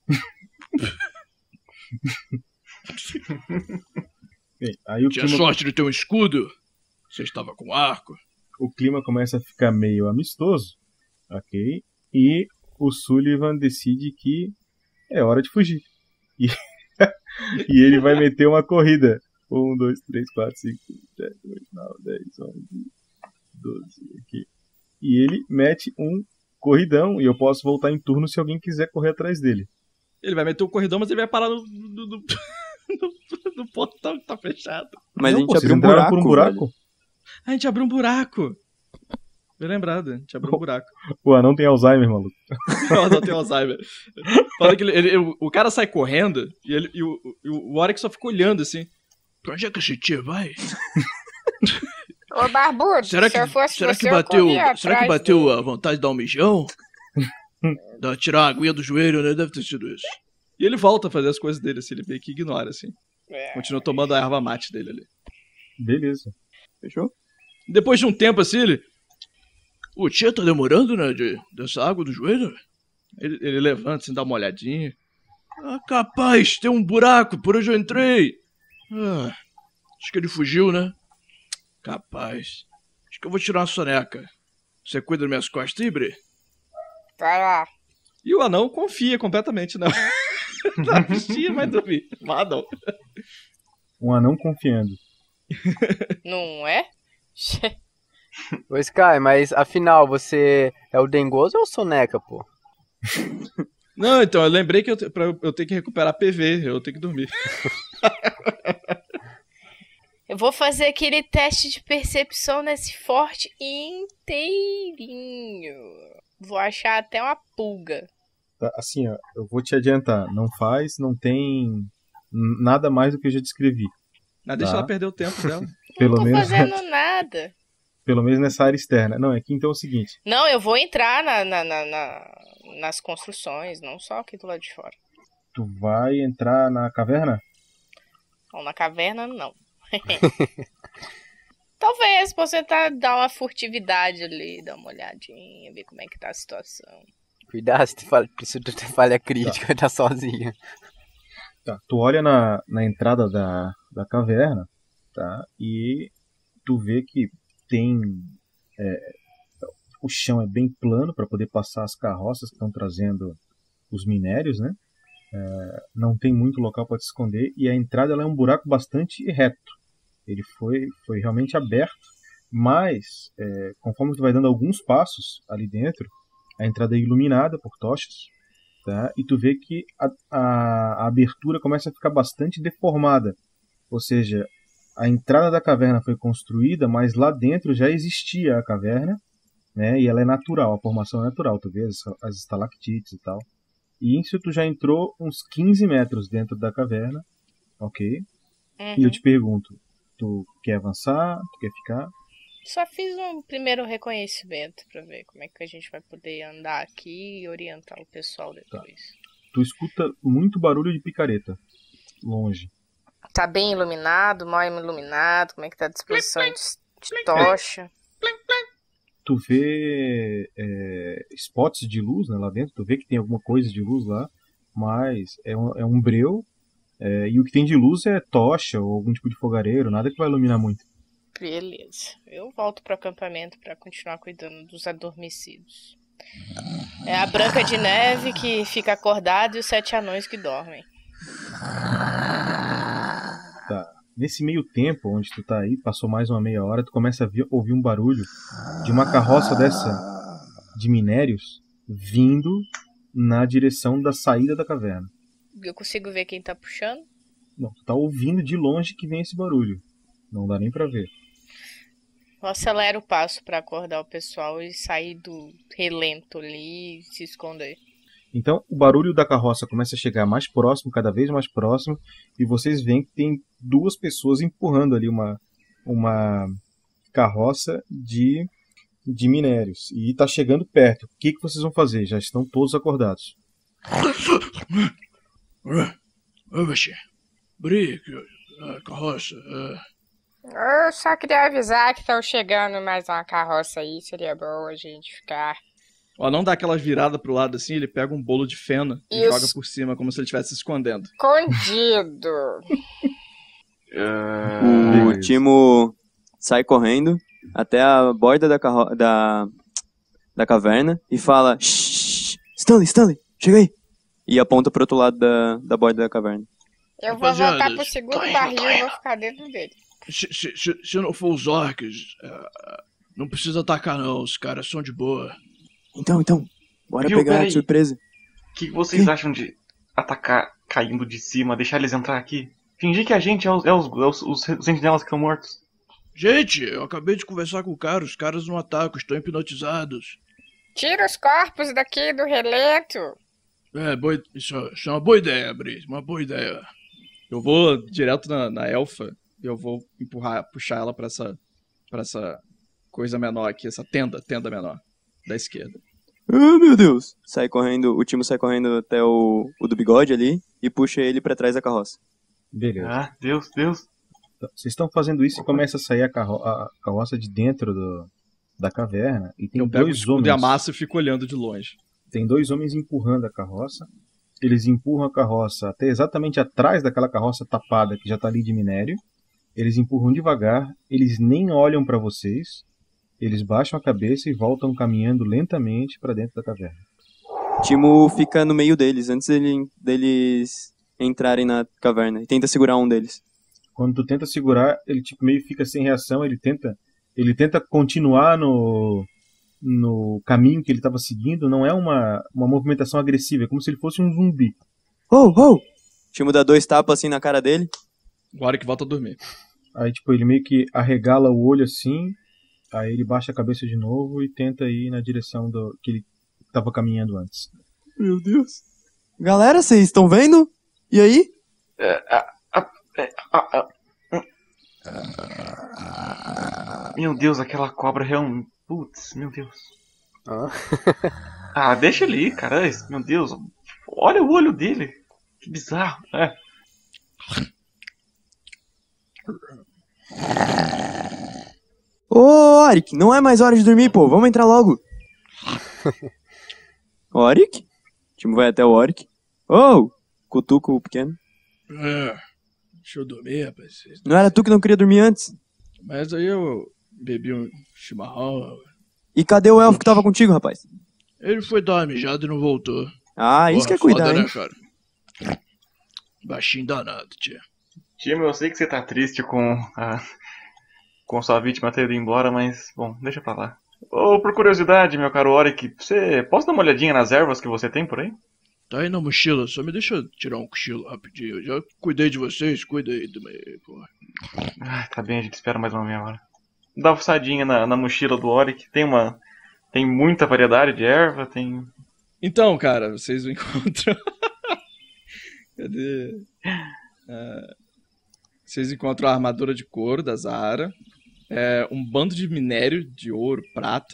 Bem, aí o
Tinha
clima,
sorte de ter um escudo. Você estava com arco.
o clima começa a ficar meio amistoso, ok? E o Sullivan decide que é hora de fugir. E, e ele vai meter uma corrida. um, dois, três, quatro, cinco, seis, sete, oito, nove, dez, onze, doze. Aqui. E ele mete um corridão e eu posso voltar em turno se alguém quiser correr atrás dele.
Ele vai meter o corridão, mas ele vai parar no, no, no, no- no portão que tá fechado.
Mas
Não,
a gente
pô, vocês
abriu um
entraram
buraco,
por um buraco?
A gente abriu um buraco. Bem lembrado, a gente abriu um buraco.
O anão tem Alzheimer, maluco.
Ela não tem Alzheimer. Fala que ele, ele- o, o cara sai correndo e, ele, e o, e o Oric só fica olhando assim.
Pra onde é que esse tio vai?
Ô, Barbudo,
Será
se
que,
eu fosse
será
você,
que
eu
bateu,
corria
será que
atrás
bateu
dele.
a vontade de dar um mijão? Da, tirar a aguinha do joelho, né? Deve ter sido isso.
E ele volta a fazer as coisas dele, assim, ele meio que ignora, assim.
É.
Continua tomando a erva mate dele ali.
Beleza.
Fechou?
Depois de um tempo assim, ele.
O tio tá demorando, né? De, dessa água do joelho?
Ele, ele levanta, assim, dá uma olhadinha.
Ah, capaz, tem um buraco por onde eu entrei. Ah, acho que ele fugiu, né? Capaz. Acho que eu vou tirar uma soneca. Você cuida das minhas costas, Ibre?
Vai lá.
E o anão confia completamente, não. Tá bichinha, vai dormir. Mas não.
Um anão confiando.
Não é?
Ô Sky, mas afinal, você é o dengoso ou o soneca, pô?
Não, então, eu lembrei que eu, te- pra eu eu tenho que recuperar P V, eu tenho que dormir.
Eu vou fazer aquele teste de percepção nesse forte inteirinho. Vou achar até uma pulga.
Tá, assim, ó, eu vou te adiantar. Não faz, não tem n- nada mais do que eu já descrevi.
Não, deixa
Tá.
ela perder o tempo dela.
Pelo
Não tô
menos,
fazendo nada.
pelo menos nessa área externa. Não, é que então é o seguinte.
Não, eu vou entrar na, na- na- na- nas construções, não só aqui do lado de fora.
Tu vai entrar na caverna?
Não, na caverna, não. Talvez possa tentar dar uma furtividade ali, dar uma olhadinha, ver como é que tá a situação.
Cuidado, se tu falha, se tu ter falha crítica, tá sozinho.
Tá, tu olha na, na entrada da, da caverna, tá? E tu vê que tem... é, o chão é bem plano para poder passar as carroças que estão trazendo os minérios, né? É, não tem muito local para te esconder e a entrada ela é um buraco bastante reto. Ele foi, foi realmente aberto, mas é, conforme tu vai dando alguns passos ali dentro, a entrada é iluminada por tochas, tá? E tu vê que a, a, a abertura começa a ficar bastante deformada. Ou seja, a entrada da caverna foi construída, mas lá dentro já existia a caverna, né? E ela é natural, a formação é natural, tu vê as, as estalactites e tal. E isso tu já entrou uns quinze metros dentro da caverna, ok? E eu te pergunto, tu quer avançar, tu quer ficar?
Só fiz um primeiro reconhecimento pra ver como é que a gente vai poder andar aqui e orientar o pessoal depois.
Tu escuta muito barulho de picareta, longe.
Tá bem iluminado, mal iluminado, como é que tá a disposição de, de tocha?
Tu vê é, spots de luz, né, lá dentro, tu vê que tem alguma coisa de luz lá, mas é um, é um breu, é, e o que tem de luz é tocha ou algum tipo de fogareiro, nada que vai iluminar muito.
Beleza, eu volto pro acampamento pra continuar cuidando dos adormecidos. É a Branca de Neve que fica acordada e os sete anões que dormem.
Tá. Nesse meio tempo, onde tu tá aí, passou mais uma meia hora, tu começa a ver- ouvir um barulho de uma carroça dessa de minérios vindo na direção da saída da caverna.
Eu consigo ver quem tá puxando?
Não, tu tá ouvindo de longe que vem esse barulho. Não dá nem pra ver.
Eu acelero o passo pra acordar o pessoal e sair do relento ali e se esconder.
Então o barulho da carroça começa a chegar mais próximo, cada vez mais próximo, e vocês veem que tem duas pessoas empurrando ali uma, uma carroça de, de minérios. E tá chegando perto. O que, que vocês vão fazer? Já estão todos acordados.
Oxe, briga, carroça.
Eu só queria avisar que estão chegando mais uma carroça aí. Seria bom a gente ficar.
Ó, não dá aquela virada pro lado assim, ele pega um bolo de feno e
Isso.
joga por cima, como se ele estivesse se escondendo.
Escondido.
O Timo sai correndo até a borda da, carro... da... da caverna e fala: Shhh, Stanley, Stanley, chega aí. E aponta pro outro lado da, da borda da caverna.
Eu vou
Rapaziada,
voltar pro segundo
tô indo,
barril
tô
e
indo.
vou ficar dentro dele.
Se, se, se, se não for os orcs, uh, não precisa atacar não, os caras são de boa.
Então, então, bora
Viu,
pegar
peraí.
de surpresa.
O que vocês acham de atacar caindo de cima, deixar eles entrar aqui? Fingir que a gente é os, é os, é os, os sentinelas que estão mortos.
Gente, eu acabei de conversar com o cara, os caras não atacam, estão hipnotizados.
Tira os corpos daqui do relento.
É, boa, isso, isso é uma boa ideia, Brice, uma boa ideia.
Eu vou direto na, na elfa e eu vou empurrar, puxar ela pra essa, pra essa coisa menor aqui, essa tenda, tenda menor, da esquerda.
Ah, meu Deus. Sai correndo, o Timo sai correndo até o, o do bigode ali e puxa ele pra trás da carroça.
Beleza.
Ah, Deus, Deus.
Então, vocês estão fazendo isso e começa a sair a, carro a carroça de dentro do, da caverna. E tem
Eu pego o
dois
escudo
homens.
e amasso e fico olhando de longe.
Tem dois homens empurrando a carroça. Eles empurram a carroça até exatamente atrás daquela carroça tapada que já está ali de minério. Eles empurram devagar, eles nem olham para vocês. Eles baixam a cabeça e voltam caminhando lentamente para dentro da caverna.
Timo fica no meio deles, antes dele, deles entrarem na caverna, e tenta segurar um deles.
Quando tu tenta segurar, ele tipo, meio fica sem reação, ele tenta, ele tenta continuar no, no caminho que ele estava seguindo. Não é uma, uma movimentação agressiva, é como se ele fosse um zumbi.
Oh, oh! Timo dá dois tapas assim na cara dele.
Agora que volta a dormir.
Aí tipo, ele meio que arregala o olho assim, aí ele baixa a cabeça de novo e tenta ir na direção do que ele estava caminhando antes.
Meu Deus. Galera, vocês estão vendo? E aí?
Meu Deus, aquela cobra realmente... Putz, meu Deus.
Ah.
Ah, deixa ele ir, cara. Meu Deus. Olha o olho dele. Que bizarro. É.
Ô, Oric, não é mais hora de dormir, pô. Vamos entrar logo. Oric? Timo vai até o Oric. Oh, cutuca o pequeno.
É, deixa eu dormir, rapaz.
Não era tu que não queria dormir antes?
Mas aí eu bebi um chimarrão.
E cadê o elfo que tava contigo, rapaz?
Ele foi dar uma mijada e não voltou.
Ah, isso
Porra,
que é cuidar,
foda,
hein?
né, cara? Baixinho danado, tia.
Timo, eu sei que você tá triste com a... com sua vítima ter ido embora, mas, bom, deixa pra lá. Ô, oh, por curiosidade, meu caro Oric, você... posso dar uma olhadinha nas ervas que você tem por aí?
Tá aí na mochila, só me deixa tirar um cochilo rapidinho. Eu já cuidei de vocês, cuida aí também, porra.
Ah, tá bem, a gente espera mais uma meia hora. Dá uma fuçadinha na, na mochila do Oric, tem uma... tem muita variedade de erva, tem...
Então, cara, vocês encontram... Cadê? Ah, vocês encontram a armadura de couro da Zara, é, um bando de minério de ouro, prata,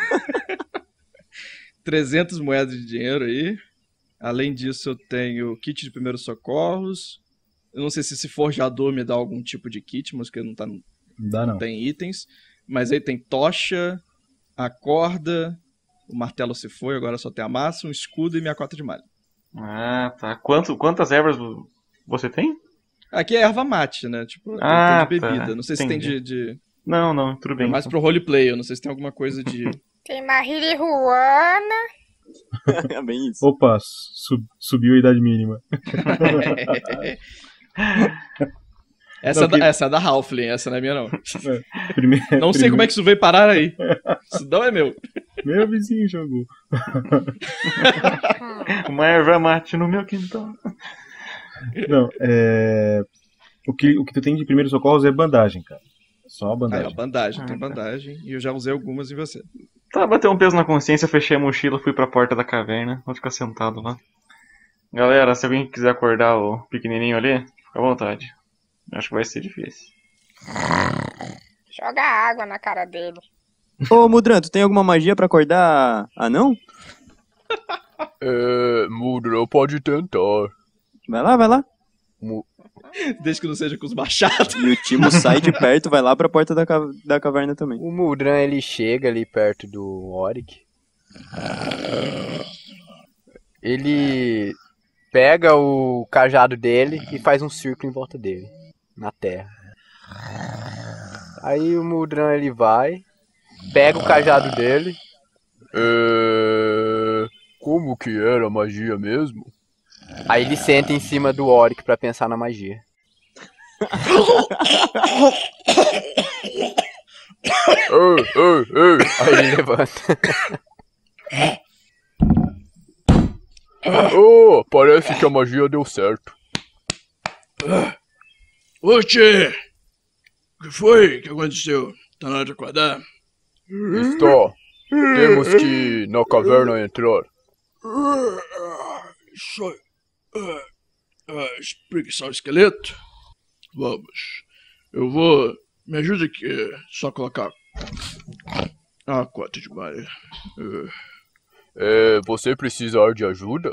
trezentas moedas de dinheiro aí. Além disso, eu tenho kit de primeiros socorros. Eu não sei se esse forjador me dá algum tipo de kit, mas que não, tá,
Não dá,
não
não.
tem itens. Mas aí tem tocha, a corda, o martelo se foi, agora só tem a massa, um escudo e minha cota de malha.
Ah, tá. Quanto, quantas ervas você tem?
Aqui é erva mate, né? Tipo, tem,
Ah,
tem de bebida.
tá.
Não sei se
Entendi.
tem de, de...
Não, não, tudo bem.
É mais
então.
pro roleplay, eu não sei se tem alguma coisa de...
Tem marihuana.
É bem isso.
Opa, sub, subiu a idade mínima.
essa,
Não,
é da,
que-
essa é da Halfling, essa não é minha não.
É, primeiro,
Não sei como é que isso veio parar aí. Isso não é meu.
Meu vizinho jogou.
Uma erva mate no meu quintal.
Não, é... O que, o que tu tem de primeiros socorros é bandagem, cara. Só a
Ah,
bandagem.
é, bandagem,
Ah,
tem
tá.
bandagem. E eu já usei algumas em você.
Tá, bateu um peso na consciência, fechei a mochila, fui pra porta da caverna. Vou ficar sentado lá. Galera, se alguém quiser acordar o pequenininho ali, fica à vontade. Acho que vai ser difícil.
Joga água na cara dele.
Ô, Mudran, tu tem alguma magia pra acordar anão?
É, Mudra, pode tentar.
Vai lá, vai lá.
Mu-
Desde que não seja com os machados.
E o Timo sai de perto, vai lá pra porta da, ca- da caverna também.
O Muldran, ele chega ali perto do Oric. Ele pega o cajado dele e faz um círculo em volta dele, na terra. Aí o Muldran, ele vai, pega o cajado dele.
É, como que era a magia mesmo?
Aí ele senta em cima do Oric pra pensar na magia.
Ei, ei, ei.
Aí ele levanta.
Oh, parece que a magia deu certo.
Oxê! O que foi? O que aconteceu? Tá na hora de acordar?
Está. Temos que na caverna entrar.
Só... Ah, ah, espreguiçar o esqueleto? Vamos. Eu vou... Me ajuda aqui. Só colocar... Ah, cota de malha. Ah,
É, você precisar de ajuda?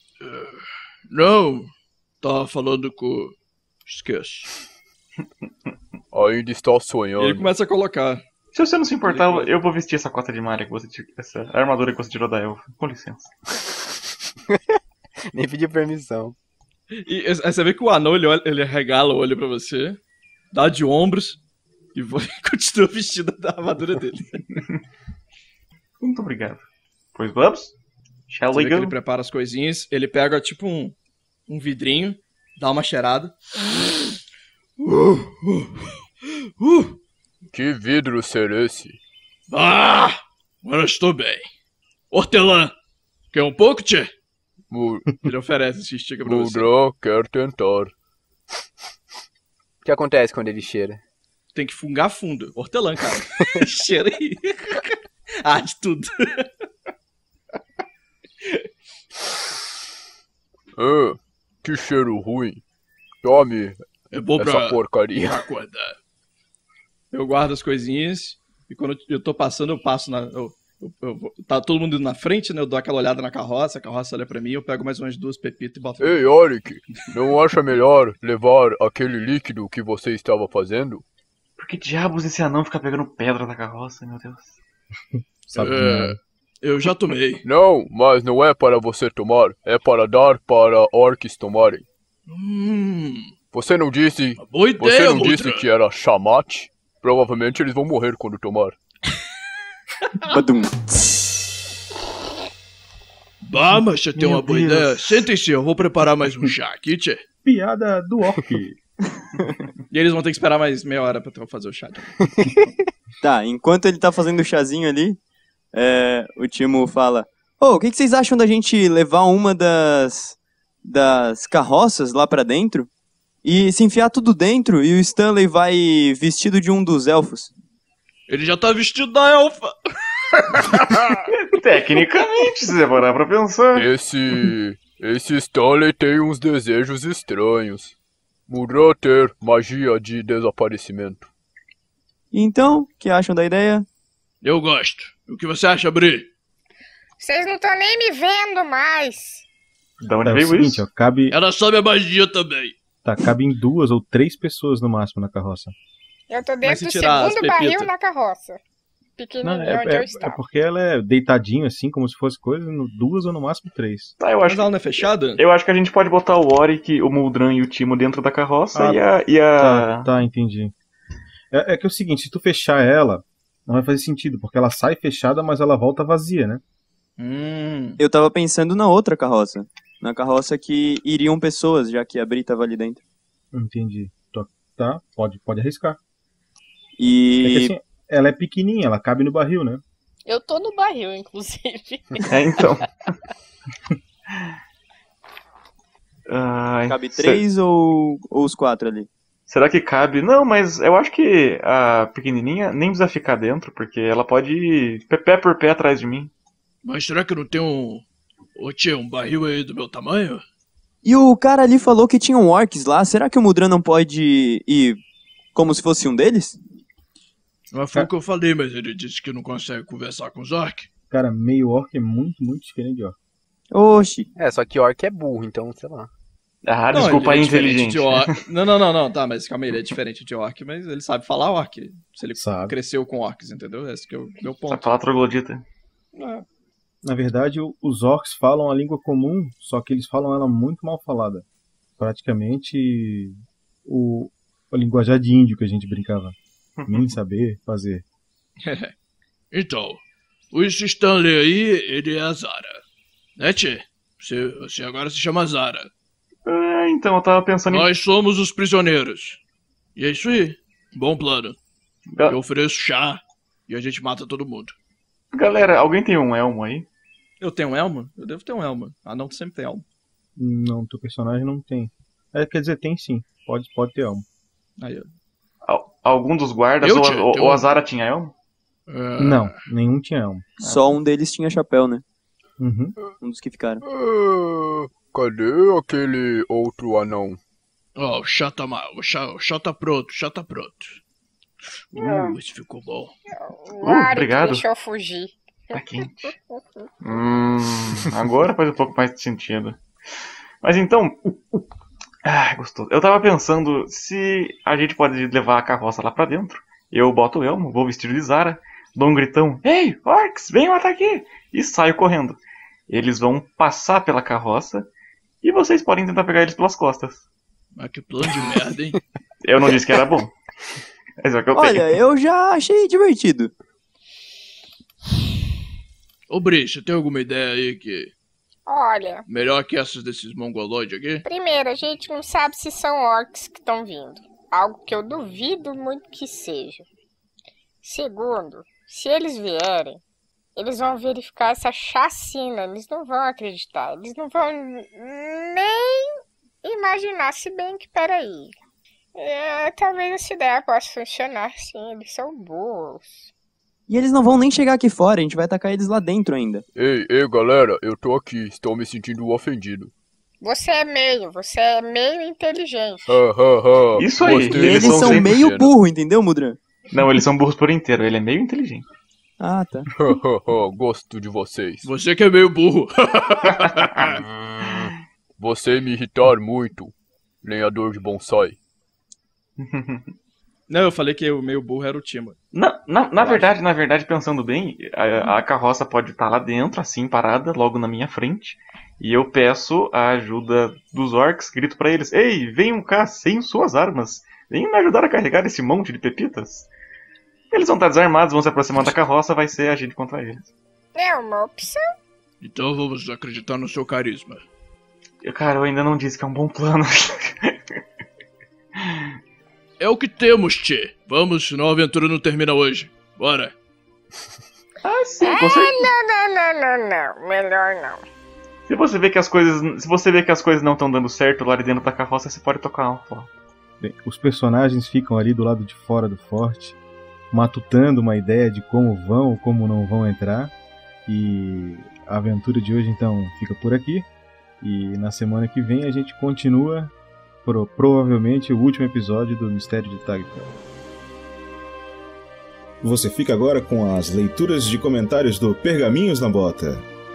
não. Tava falando com... Esqueço.
Ainda está sonhando.
Ele começa a colocar.
Se você não se importar, eu vou vestir essa cota de malha que você tirou, essa armadura que você tirou da Elfa. Com licença.
Nem pediu permissão.
E aí você vê que o anão, ele, olha, ele regala o olho pra você, dá de ombros e vai- continua vestido da armadura dele.
Muito obrigado. Pois vamos? Shall
Você
we
vê que
go?
ele prepara as coisinhas, ele pega tipo um, um vidrinho, dá uma cheirada.
Que vidro ser esse?
Ah! Agora estou bem. Hortelã! Quer um pouco, tchê?
Mu-
Ele oferece, se estica pra você.
Mudra quer tentar.
O que acontece quando ele cheira?
Tem que fungar fundo. Hortelã, cara. Cheira aí. Arde tudo.
Ah, que cheiro ruim. Tome
É bom
essa
pra,
porcaria.
pra acordar.
Eu guardo as coisinhas e quando eu tô passando, eu passo na. Eu, eu- eu vou- tá todo mundo indo na frente, né? Eu dou aquela olhada na carroça, a carroça olha pra mim, eu pego mais umas duas pepitas e boto.
Ei, Oric, não acha melhor levar aquele líquido que você estava fazendo?
Por que diabos esse anão fica pegando pedra da carroça, meu Deus?
Sabe?
É, eu já tomei.
Não, mas não é para você tomar, é para dar para orcs tomarem.
Hum,
Você não disse,
boa
você
ideia,
não
Mutra.
disse que era chamate? Provavelmente eles vão morrer quando tomar.
Badum.
Bah, mas você tem
Meu
uma boa
Deus.
ideia. Sentem-se, eu vou preparar mais um chá aqui, tchê.
Piada do orc.
E eles vão ter que esperar mais meia hora pra eu fazer o chá.
Tá, enquanto ele tá fazendo o chazinho ali, é, o Timo fala: Ô, o que, que vocês acham da gente levar uma das, das carroças lá pra dentro e se enfiar tudo dentro e o Stanley vai vestido de um dos elfos?
Ele já tá vestido da elfa.
Tecnicamente, se você parar pra pensar.
Esse. Esse Stanley tem uns desejos estranhos. Mudou ter magia de desaparecimento.
Então, o que acham da ideia?
Eu gosto. O que você acha, Bri?
Vocês não estão nem me vendo mais.
Da onde
É o
veio
seguinte,
isso?
ó, cabe,
Ela sabe a magia também.
tá, cabe em duas ou três pessoas no máximo na carroça.
Eu tô
Mas
dentro
se
do
tirar as
segundo
pepitas?
barril na carroça.
Não,
Pequenininho
é,
onde
é-
eu
é
estava.
porque ela é deitadinho assim, como se fosse coisa, no- duas ou no máximo três.
Tá, eu
Mas
acho,
ela não é fechada?
eu acho que a gente pode botar o Oric, o Muldran e o Timo dentro da carroça
Ah,
e a... E
Tá,
a...
tá, entendi. É, é que é o seguinte, se tu fechar ela, não vai fazer sentido, porque ela sai fechada, mas ela volta vazia, né?
Hum.
Eu tava pensando na outra carroça. Na carroça que iriam pessoas, já que a Bri tava ali dentro.
Entendi. Tô- Tá, pode, pode arriscar. É
E...
que assim, ela é pequenininha, ela cabe no barril, né?
Eu tô no barril, inclusive.
É, então. Ah,
Cabe três
Cê...
ou, ou os quatro ali?
Será que cabe? Não, mas eu acho que a pequenininha nem precisa ficar dentro, porque ela pode ir pé por pé atrás de mim.
Mas será que não tem um... Ô tio, um barril aí do meu tamanho?
E o cara ali falou que tinham orcs lá. Será que o Mudran não pode ir como se fosse um deles?
Não foi o que eu falei, mas ele disse que não consegue conversar com os orcs.
Cara, meio orc é muito, muito diferente de orc.
Oxi.
É, só que orc é burro, então, sei lá.
Ah,
Não,
desculpa aí,
ele é
inteligente.
de orc. Não, não, não, não, tá, mas calma aí, ele é diferente de orc, mas ele sabe falar orc. Se ele
Sabe.
cresceu com orcs, entendeu? Esse que é o meu ponto.
Sabe falar troglodita.
É.
Na verdade, o- os orcs falam a língua comum, só que eles falam ela muito mal falada. Praticamente o, o linguajar de índio que a gente brincava. Nem saber fazer.
Então, o Stanley aí, ele é a Zara. Né, tchê? Você, você agora se chama Zara.
É, então, eu tava pensando em...
Nós somos os prisioneiros. E é isso aí. Bom plano.
Ga-
Eu ofereço chá e a gente mata todo mundo.
Galera, alguém tem um elmo aí?
Eu tenho um elmo? Eu devo ter um elmo. Ah, não, sempre tem elmo.
Não, teu personagem não tem. É, quer dizer, tem sim. Pode, pode ter elmo.
Aí, ó.
Al- Algum dos guardas
Eu
ou,
tinha,
ou,
tem
ou
um.
a Zara tinha elmo?
É,
Não, nenhum tinha elmo.
Só um deles tinha chapéu, né?
Uhum.
Um dos que ficaram.
Ah, cadê aquele outro anão?
Ó, o chá tá mal. O chá, o chá tá pronto, o chá tá pronto. Uh, esse ficou bom.
O
Uh,
Arik
obrigado.
deixou fugir.
Tá quente. Hum, agora faz um pouco mais de sentido. Mas então... Ah, gostoso. Eu tava pensando se a gente pode levar a carroça lá pra dentro. Eu boto o elmo, vou vestido de Zara, dou um gritão. Ei, orcs, venham até aqui! E saio correndo. Eles vão passar pela carroça e vocês podem tentar pegar eles pelas costas.
Mas que plano de merda, hein?
Eu não disse que era bom. Mas é o que eu
Olha,
tenho.
eu já achei divertido.
Ô, Bricha, tem alguma ideia aí que...
Olha,
Melhor que essas desses mongoloides aqui?
primeiro, a gente não sabe se são orcs que estão vindo. Algo que eu duvido muito que seja. Segundo, se eles vierem, eles vão verificar essa chacina. Eles não vão acreditar. Eles não vão nem imaginar. Se bem que, peraí. É, talvez essa ideia possa funcionar, sim. Eles são burros.
E eles não vão nem chegar aqui fora, a gente vai atacar eles lá dentro ainda.
Ei, ei, galera, eu tô aqui, estou me sentindo ofendido.
Você é meio, você é meio inteligente.
Ha, ha, ha.
Isso aí,
Gostei
E eles
dessa
são
cem por
meio
cena.
burro, entendeu, Mudran?
Não, eles são burros por inteiro. Ele é meio inteligente.
Ah, tá.
Ha, ha, ha. Gosto de vocês.
Você que é meio burro.
Hum, Você me irritar muito, lenhador de bonsai.
Não, eu falei que o meio burro era o Timo.
Na, na, na verdade, na verdade, pensando bem, a, a carroça pode estar lá dentro, assim, parada, logo na minha frente. E eu peço a ajuda dos orcs, grito pra eles: ei, venham cá sem suas armas. Venham me ajudar a carregar esse monte de pepitas. Eles vão estar desarmados, vão se aproximar da carroça, vai ser a gente contra eles.
É uma opção.
Então vamos acreditar no seu carisma.
Eu, cara, eu ainda não disse que é um bom plano.
É o que temos, tchê. Vamos, senão a aventura não termina hoje. Bora.
Ah, sim, com
Ah,
certeza.
não, não, não, não, não. Melhor não.
Se você vê que as coisas, se você vê que as coisas não estão dando certo lá dentro da carroça, você pode tocar alto lá.
Bem, os personagens ficam ali do lado de fora do forte, matutando uma ideia de como vão ou como não vão entrar. E a aventura de hoje então fica por aqui. E na semana que vem a gente continua, pro, provavelmente, o último episódio do Mistério de Tagfell.
Você fica agora com as leituras de comentários do Pergaminhos na Bota.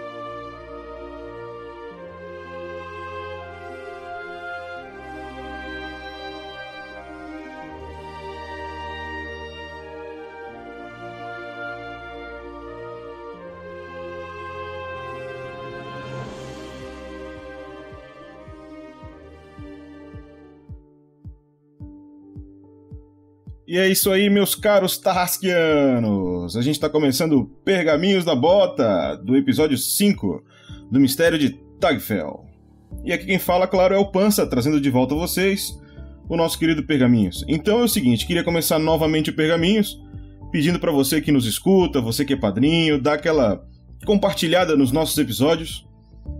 E é isso aí, meus caros tarrasquianos! A gente está começando o Pergaminhos da Bota, do episódio cinco, do Mistério de Tagfell. E aqui quem fala, claro, é o Pança, trazendo de volta a vocês o nosso querido Pergaminhos. Então é o seguinte, queria começar novamente o Pergaminhos, pedindo para você que nos escuta, você que é padrinho, dá aquela compartilhada nos nossos episódios,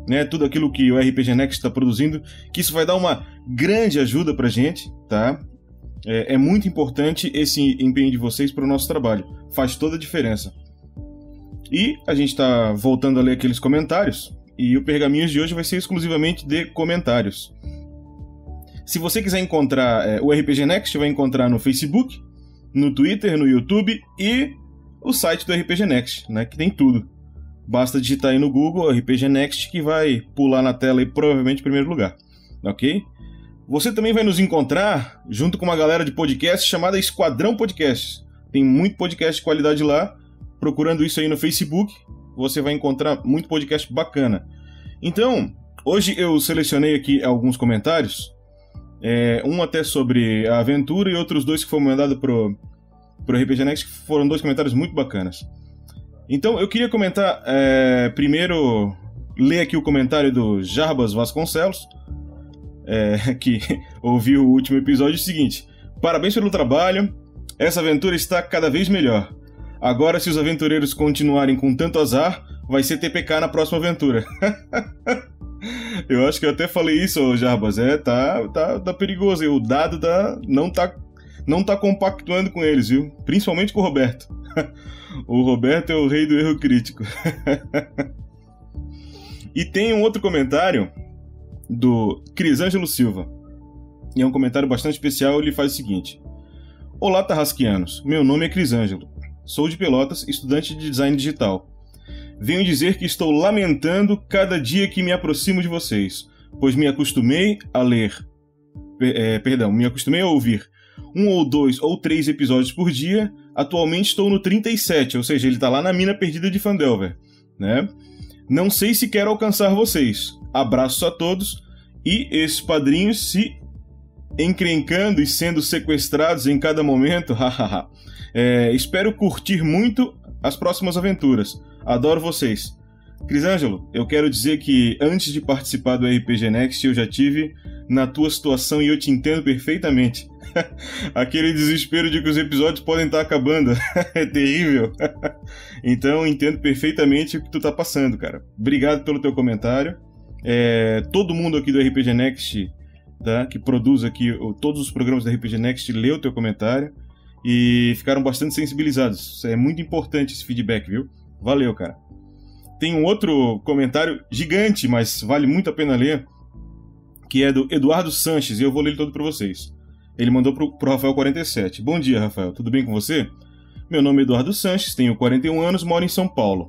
né, tudo aquilo que o R P G Next está produzindo, que isso vai dar uma grande ajuda pra gente, tá? É, é muito importante esse empenho de vocês para o nosso trabalho, faz toda a diferença. E a gente está voltando a ler aqueles comentários, e o Pergaminhos de hoje vai ser exclusivamente de comentários. Se você quiser encontrar é, o R P G Next, vai encontrar no Facebook, no Twitter, no YouTube e o site do R P G Next, né, que tem tudo. Basta digitar aí no Google R P G Next que vai pular na tela e provavelmente em primeiro lugar, ok? Você também vai nos encontrar junto com uma galera de podcast chamada Esquadrão Podcasts. Tem muito podcast de qualidade lá. Procurando isso aí no Facebook, você vai encontrar muito podcast bacana. Então, hoje eu selecionei aqui alguns comentários. É, um até sobre a aventura e outros dois que foram mandados pro, pro R P G Next, que foram dois comentários muito bacanas. Então, eu queria comentar, é, primeiro, ler aqui o comentário do Jarbas Vasconcelos, é, que ouviu o último episódio, o seguinte: parabéns pelo trabalho, essa aventura está cada vez melhor. Agora, se os aventureiros continuarem com tanto azar, vai ser T P K na próxima aventura. Eu acho que eu até falei isso, Jarbas, é, tá, tá, tá perigoso, o dado tá, não, tá, não tá compactuando com eles, viu? Principalmente com o Roberto. O Roberto é o rei do erro crítico. E tem um outro comentário do Crisângelo Silva. E é um comentário bastante especial, ele faz o seguinte: olá, Tarrasquianos, meu nome é Crisângelo. Sou de Pelotas, estudante de design digital. Venho dizer que estou lamentando cada dia que me aproximo de vocês, pois me acostumei a ler... É, perdão, me acostumei a ouvir um ou dois ou três episódios por dia. Atualmente estou no trinta e sete, ou seja, ele está lá na mina perdida de Phandelver, né? Não sei se quero alcançar vocês. Abraços a todos e esses padrinhos se encrencando e sendo sequestrados em cada momento. Hahaha. É, espero curtir muito as próximas aventuras. Adoro vocês. Crisângelo, eu quero dizer que antes de participar do R P G Next eu já tive na tua situação e eu te entendo perfeitamente. Aquele desespero de que os episódios podem estar acabando. É terrível. Então eu entendo perfeitamente o que tu tá passando, cara. Obrigado pelo teu comentário. É, todo mundo aqui do R P G Next, tá, que produz aqui todos os programas do R P G Next, leu o teu comentário e ficaram bastante sensibilizados. É muito importante esse feedback, viu? Valeu, cara. Tem um outro comentário gigante, mas vale muito a pena ler, que é do Eduardo Sanches, e eu vou ler ele todo para vocês. Ele mandou pro, pro Rafael quarenta e sete. Bom dia, Rafael. Tudo bem com você? Meu nome é Eduardo Sanches, tenho quarenta e um anos, moro em São Paulo.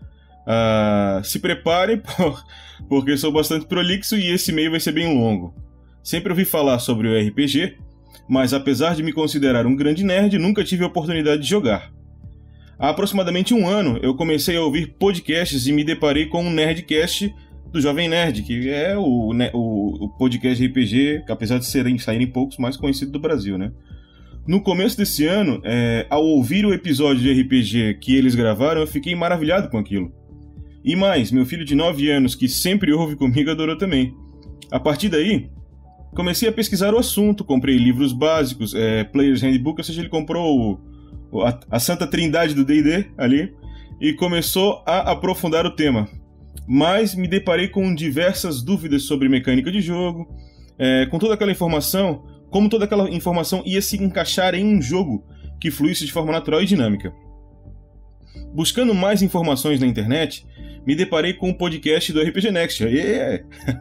Ah, se prepare, por, porque sou bastante prolixo e esse e-mail vai ser bem longo. Sempre ouvi falar sobre o R P G, mas apesar de me considerar um grande nerd, nunca tive a oportunidade de jogar. Há aproximadamente um ano, eu comecei a ouvir podcasts e me deparei com um Nerdcast do Jovem Nerd, que é o, o, o podcast R P G, que apesar de serem, saírem poucos, mais conhecido do Brasil, né? No começo desse ano, é, ao ouvir o episódio de R P G que eles gravaram, eu fiquei maravilhado com aquilo. E mais, meu filho de nove anos, que sempre ouve comigo, adorou também. A partir daí, comecei a pesquisar o assunto, comprei livros básicos, é, Player's Handbook, ou seja, ele comprou o, a, a santa trindade do D e D ali, e começou a aprofundar o tema. Mas me deparei com diversas dúvidas sobre mecânica de jogo, é, com toda aquela informação, como toda aquela informação ia se encaixar em um jogo que fluísse de forma natural e dinâmica. Buscando mais informações na internet, me deparei com o podcast do R P G Next. Yeah!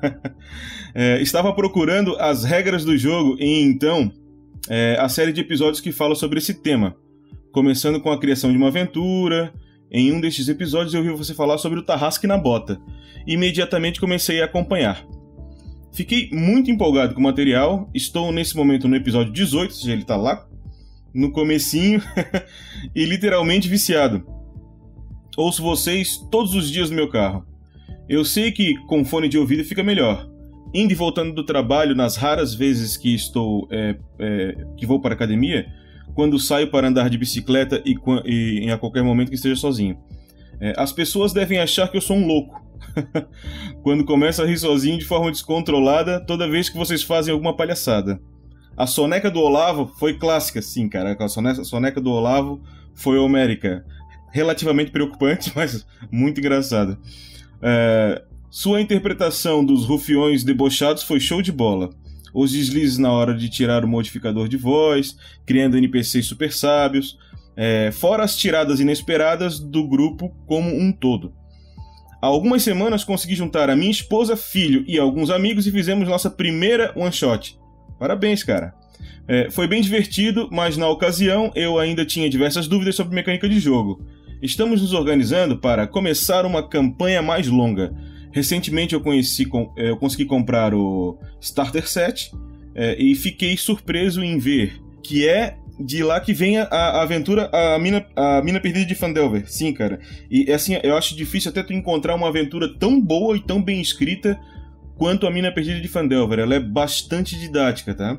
é, estava procurando as regras do jogo e então é, a série de episódios que fala sobre esse tema, começando com a criação de uma aventura. Em um destes episódios eu ouvi você falar sobre o Tarrasque na Bota. Imediatamente comecei a acompanhar. Fiquei muito empolgado com o material. Estou nesse momento no episódio dezoito, ou seja, ele está lá no comecinho, e literalmente viciado. Ouço vocês todos os dias no meu carro. Eu sei que com fone de ouvido fica melhor. Indo e voltando do trabalho, nas raras vezes que estou é, é, que vou para a academia, quando saio para andar de bicicleta e, e, e a qualquer momento que esteja sozinho. É, as pessoas devem achar que eu sou um louco. Quando começo a rir sozinho de forma descontrolada toda vez que vocês fazem alguma palhaçada. A soneca do Olavo foi clássica, sim, cara. A soneca, a soneca do Olavo foi homérica. Relativamente preocupante, mas muito engraçada. É, Sua interpretação dos rufiões debochados foi show de bola. Os deslizes na hora de tirar o modificador de voz, criando N P Cs super sábios, é, fora as tiradas inesperadas do grupo como um todo. Há algumas semanas consegui juntar a minha esposa, filho e alguns amigos e fizemos nossa primeira one-shot. Parabéns, cara. É, foi bem divertido, mas na ocasião eu ainda tinha diversas dúvidas sobre mecânica de jogo. Estamos nos organizando para começar uma campanha mais longa. Recentemente eu, conheci, eu consegui comprar o Starter Set é, e fiquei surpreso em ver que é de lá que vem a, a aventura, a mina, a mina Perdida de Phandelver. Sim, cara. E assim, eu acho difícil até tu encontrar uma aventura tão boa e tão bem escrita quanto a Mina Perdida de Phandelver. Ela é bastante didática, tá?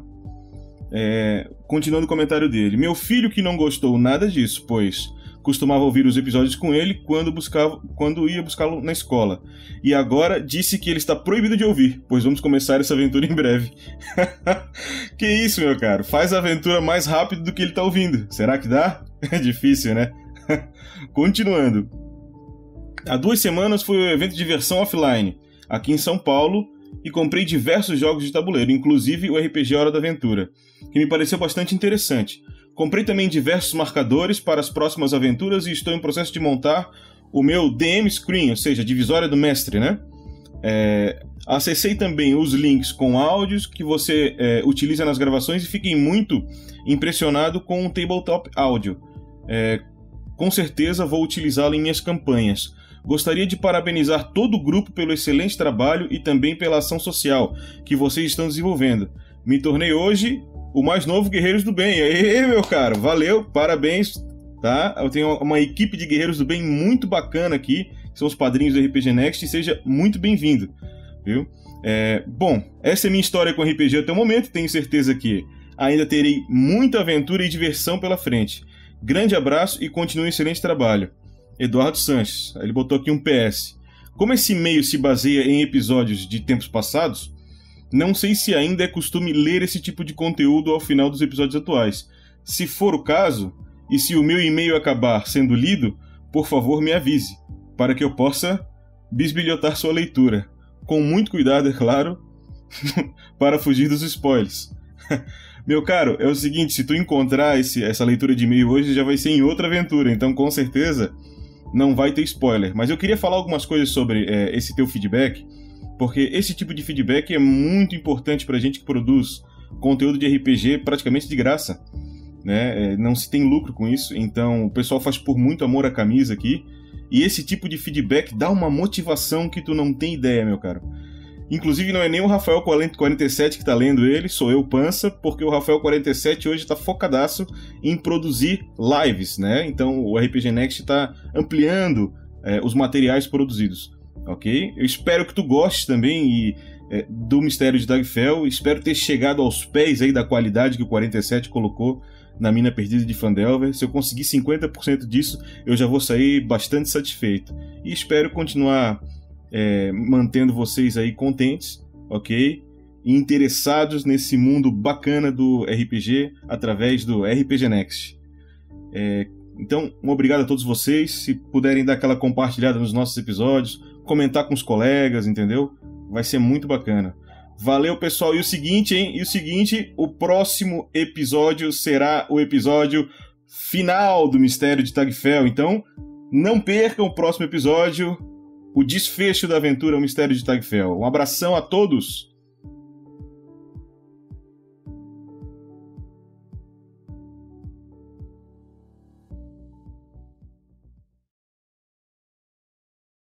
É, continuando o comentário dele. Meu filho que não gostou nada disso, pois costumava ouvir os episódios com ele quando, buscava, quando ia buscá-lo na escola. E agora disse que ele está proibido de ouvir, pois vamos começar essa aventura em breve. Que isso, meu caro? Faz a aventura mais rápido do que ele está ouvindo. Será que dá? É difícil, né? Continuando. Há duas semanas foi o evento de versão offline, aqui em São Paulo, e comprei diversos jogos de tabuleiro, inclusive o R P G Hora da Aventura, que me pareceu bastante interessante. Comprei também diversos marcadores para as próximas aventuras e estou em processo de montar o meu D M Screen, ou seja, divisória do mestre, né? É, acessei também os links com áudios que você é, utiliza nas gravações e fiquei muito impressionado com o Tabletop Audio. É, com certeza vou utilizá-lo em minhas campanhas. Gostaria de parabenizar todo o grupo pelo excelente trabalho e também pela ação social que vocês estão desenvolvendo. Me tornei hoje o mais novo Guerreiros do Bem. Aí, meu caro, valeu, parabéns, tá? Eu tenho uma equipe de Guerreiros do Bem muito bacana aqui, que são os padrinhos do R P G Next, e seja muito bem-vindo, viu? É, bom, essa é a minha história com R P G até o momento, tenho certeza que ainda terei muita aventura e diversão pela frente. Grande abraço e continue um excelente trabalho. Eduardo Sanches, ele botou aqui um P S. Como esse e-mail se baseia em episódios de tempos passados, não sei se ainda é costume ler esse tipo de conteúdo ao final dos episódios atuais. Se for o caso, e se o meu e-mail acabar sendo lido, por favor me avise, para que eu possa bisbilhotar sua leitura. Com muito cuidado, é claro, para fugir dos spoilers. Meu caro, é o seguinte, se tu encontrar esse, essa leitura de e-mail hoje, já vai ser em outra aventura, então com certeza não vai ter spoiler. Mas eu queria falar algumas coisas sobre é, esse teu feedback, porque esse tipo de feedback é muito importante pra gente que produz conteúdo de R P G praticamente de graça, né? É, não se tem lucro com isso, então o pessoal faz por muito amor à camisa aqui, e esse tipo de feedback dá uma motivação que tu não tem ideia, meu caro. Inclusive não é nem o Rafael quarenta e sete que tá lendo ele, sou eu, Pança, porque o Rafael quarenta e sete hoje tá focadaço em produzir lives, né? Então o R P G Next tá ampliando é, os materiais produzidos. Ok? Eu espero que tu goste também e, é, do Mistério de Dagfell. Espero ter chegado aos pés aí da qualidade que o quarenta e sete colocou na Mina Perdida de Phandelver. Se eu conseguir cinquenta por cento disso, eu já vou sair bastante satisfeito. E espero continuar é, mantendo vocês aí contentes, ok? E interessados nesse mundo bacana do R P G através do R P G Next. É, então, um obrigado a todos vocês. Se puderem dar aquela compartilhada nos nossos episódios, comentar com os colegas, entendeu? Vai ser muito bacana. Valeu, pessoal. E o seguinte, hein? E o seguinte, o próximo episódio será o episódio final do Mistério de Dagfell. Então, não percam o próximo episódio, o desfecho da aventura, o Mistério de Dagfell. Um abração a todos!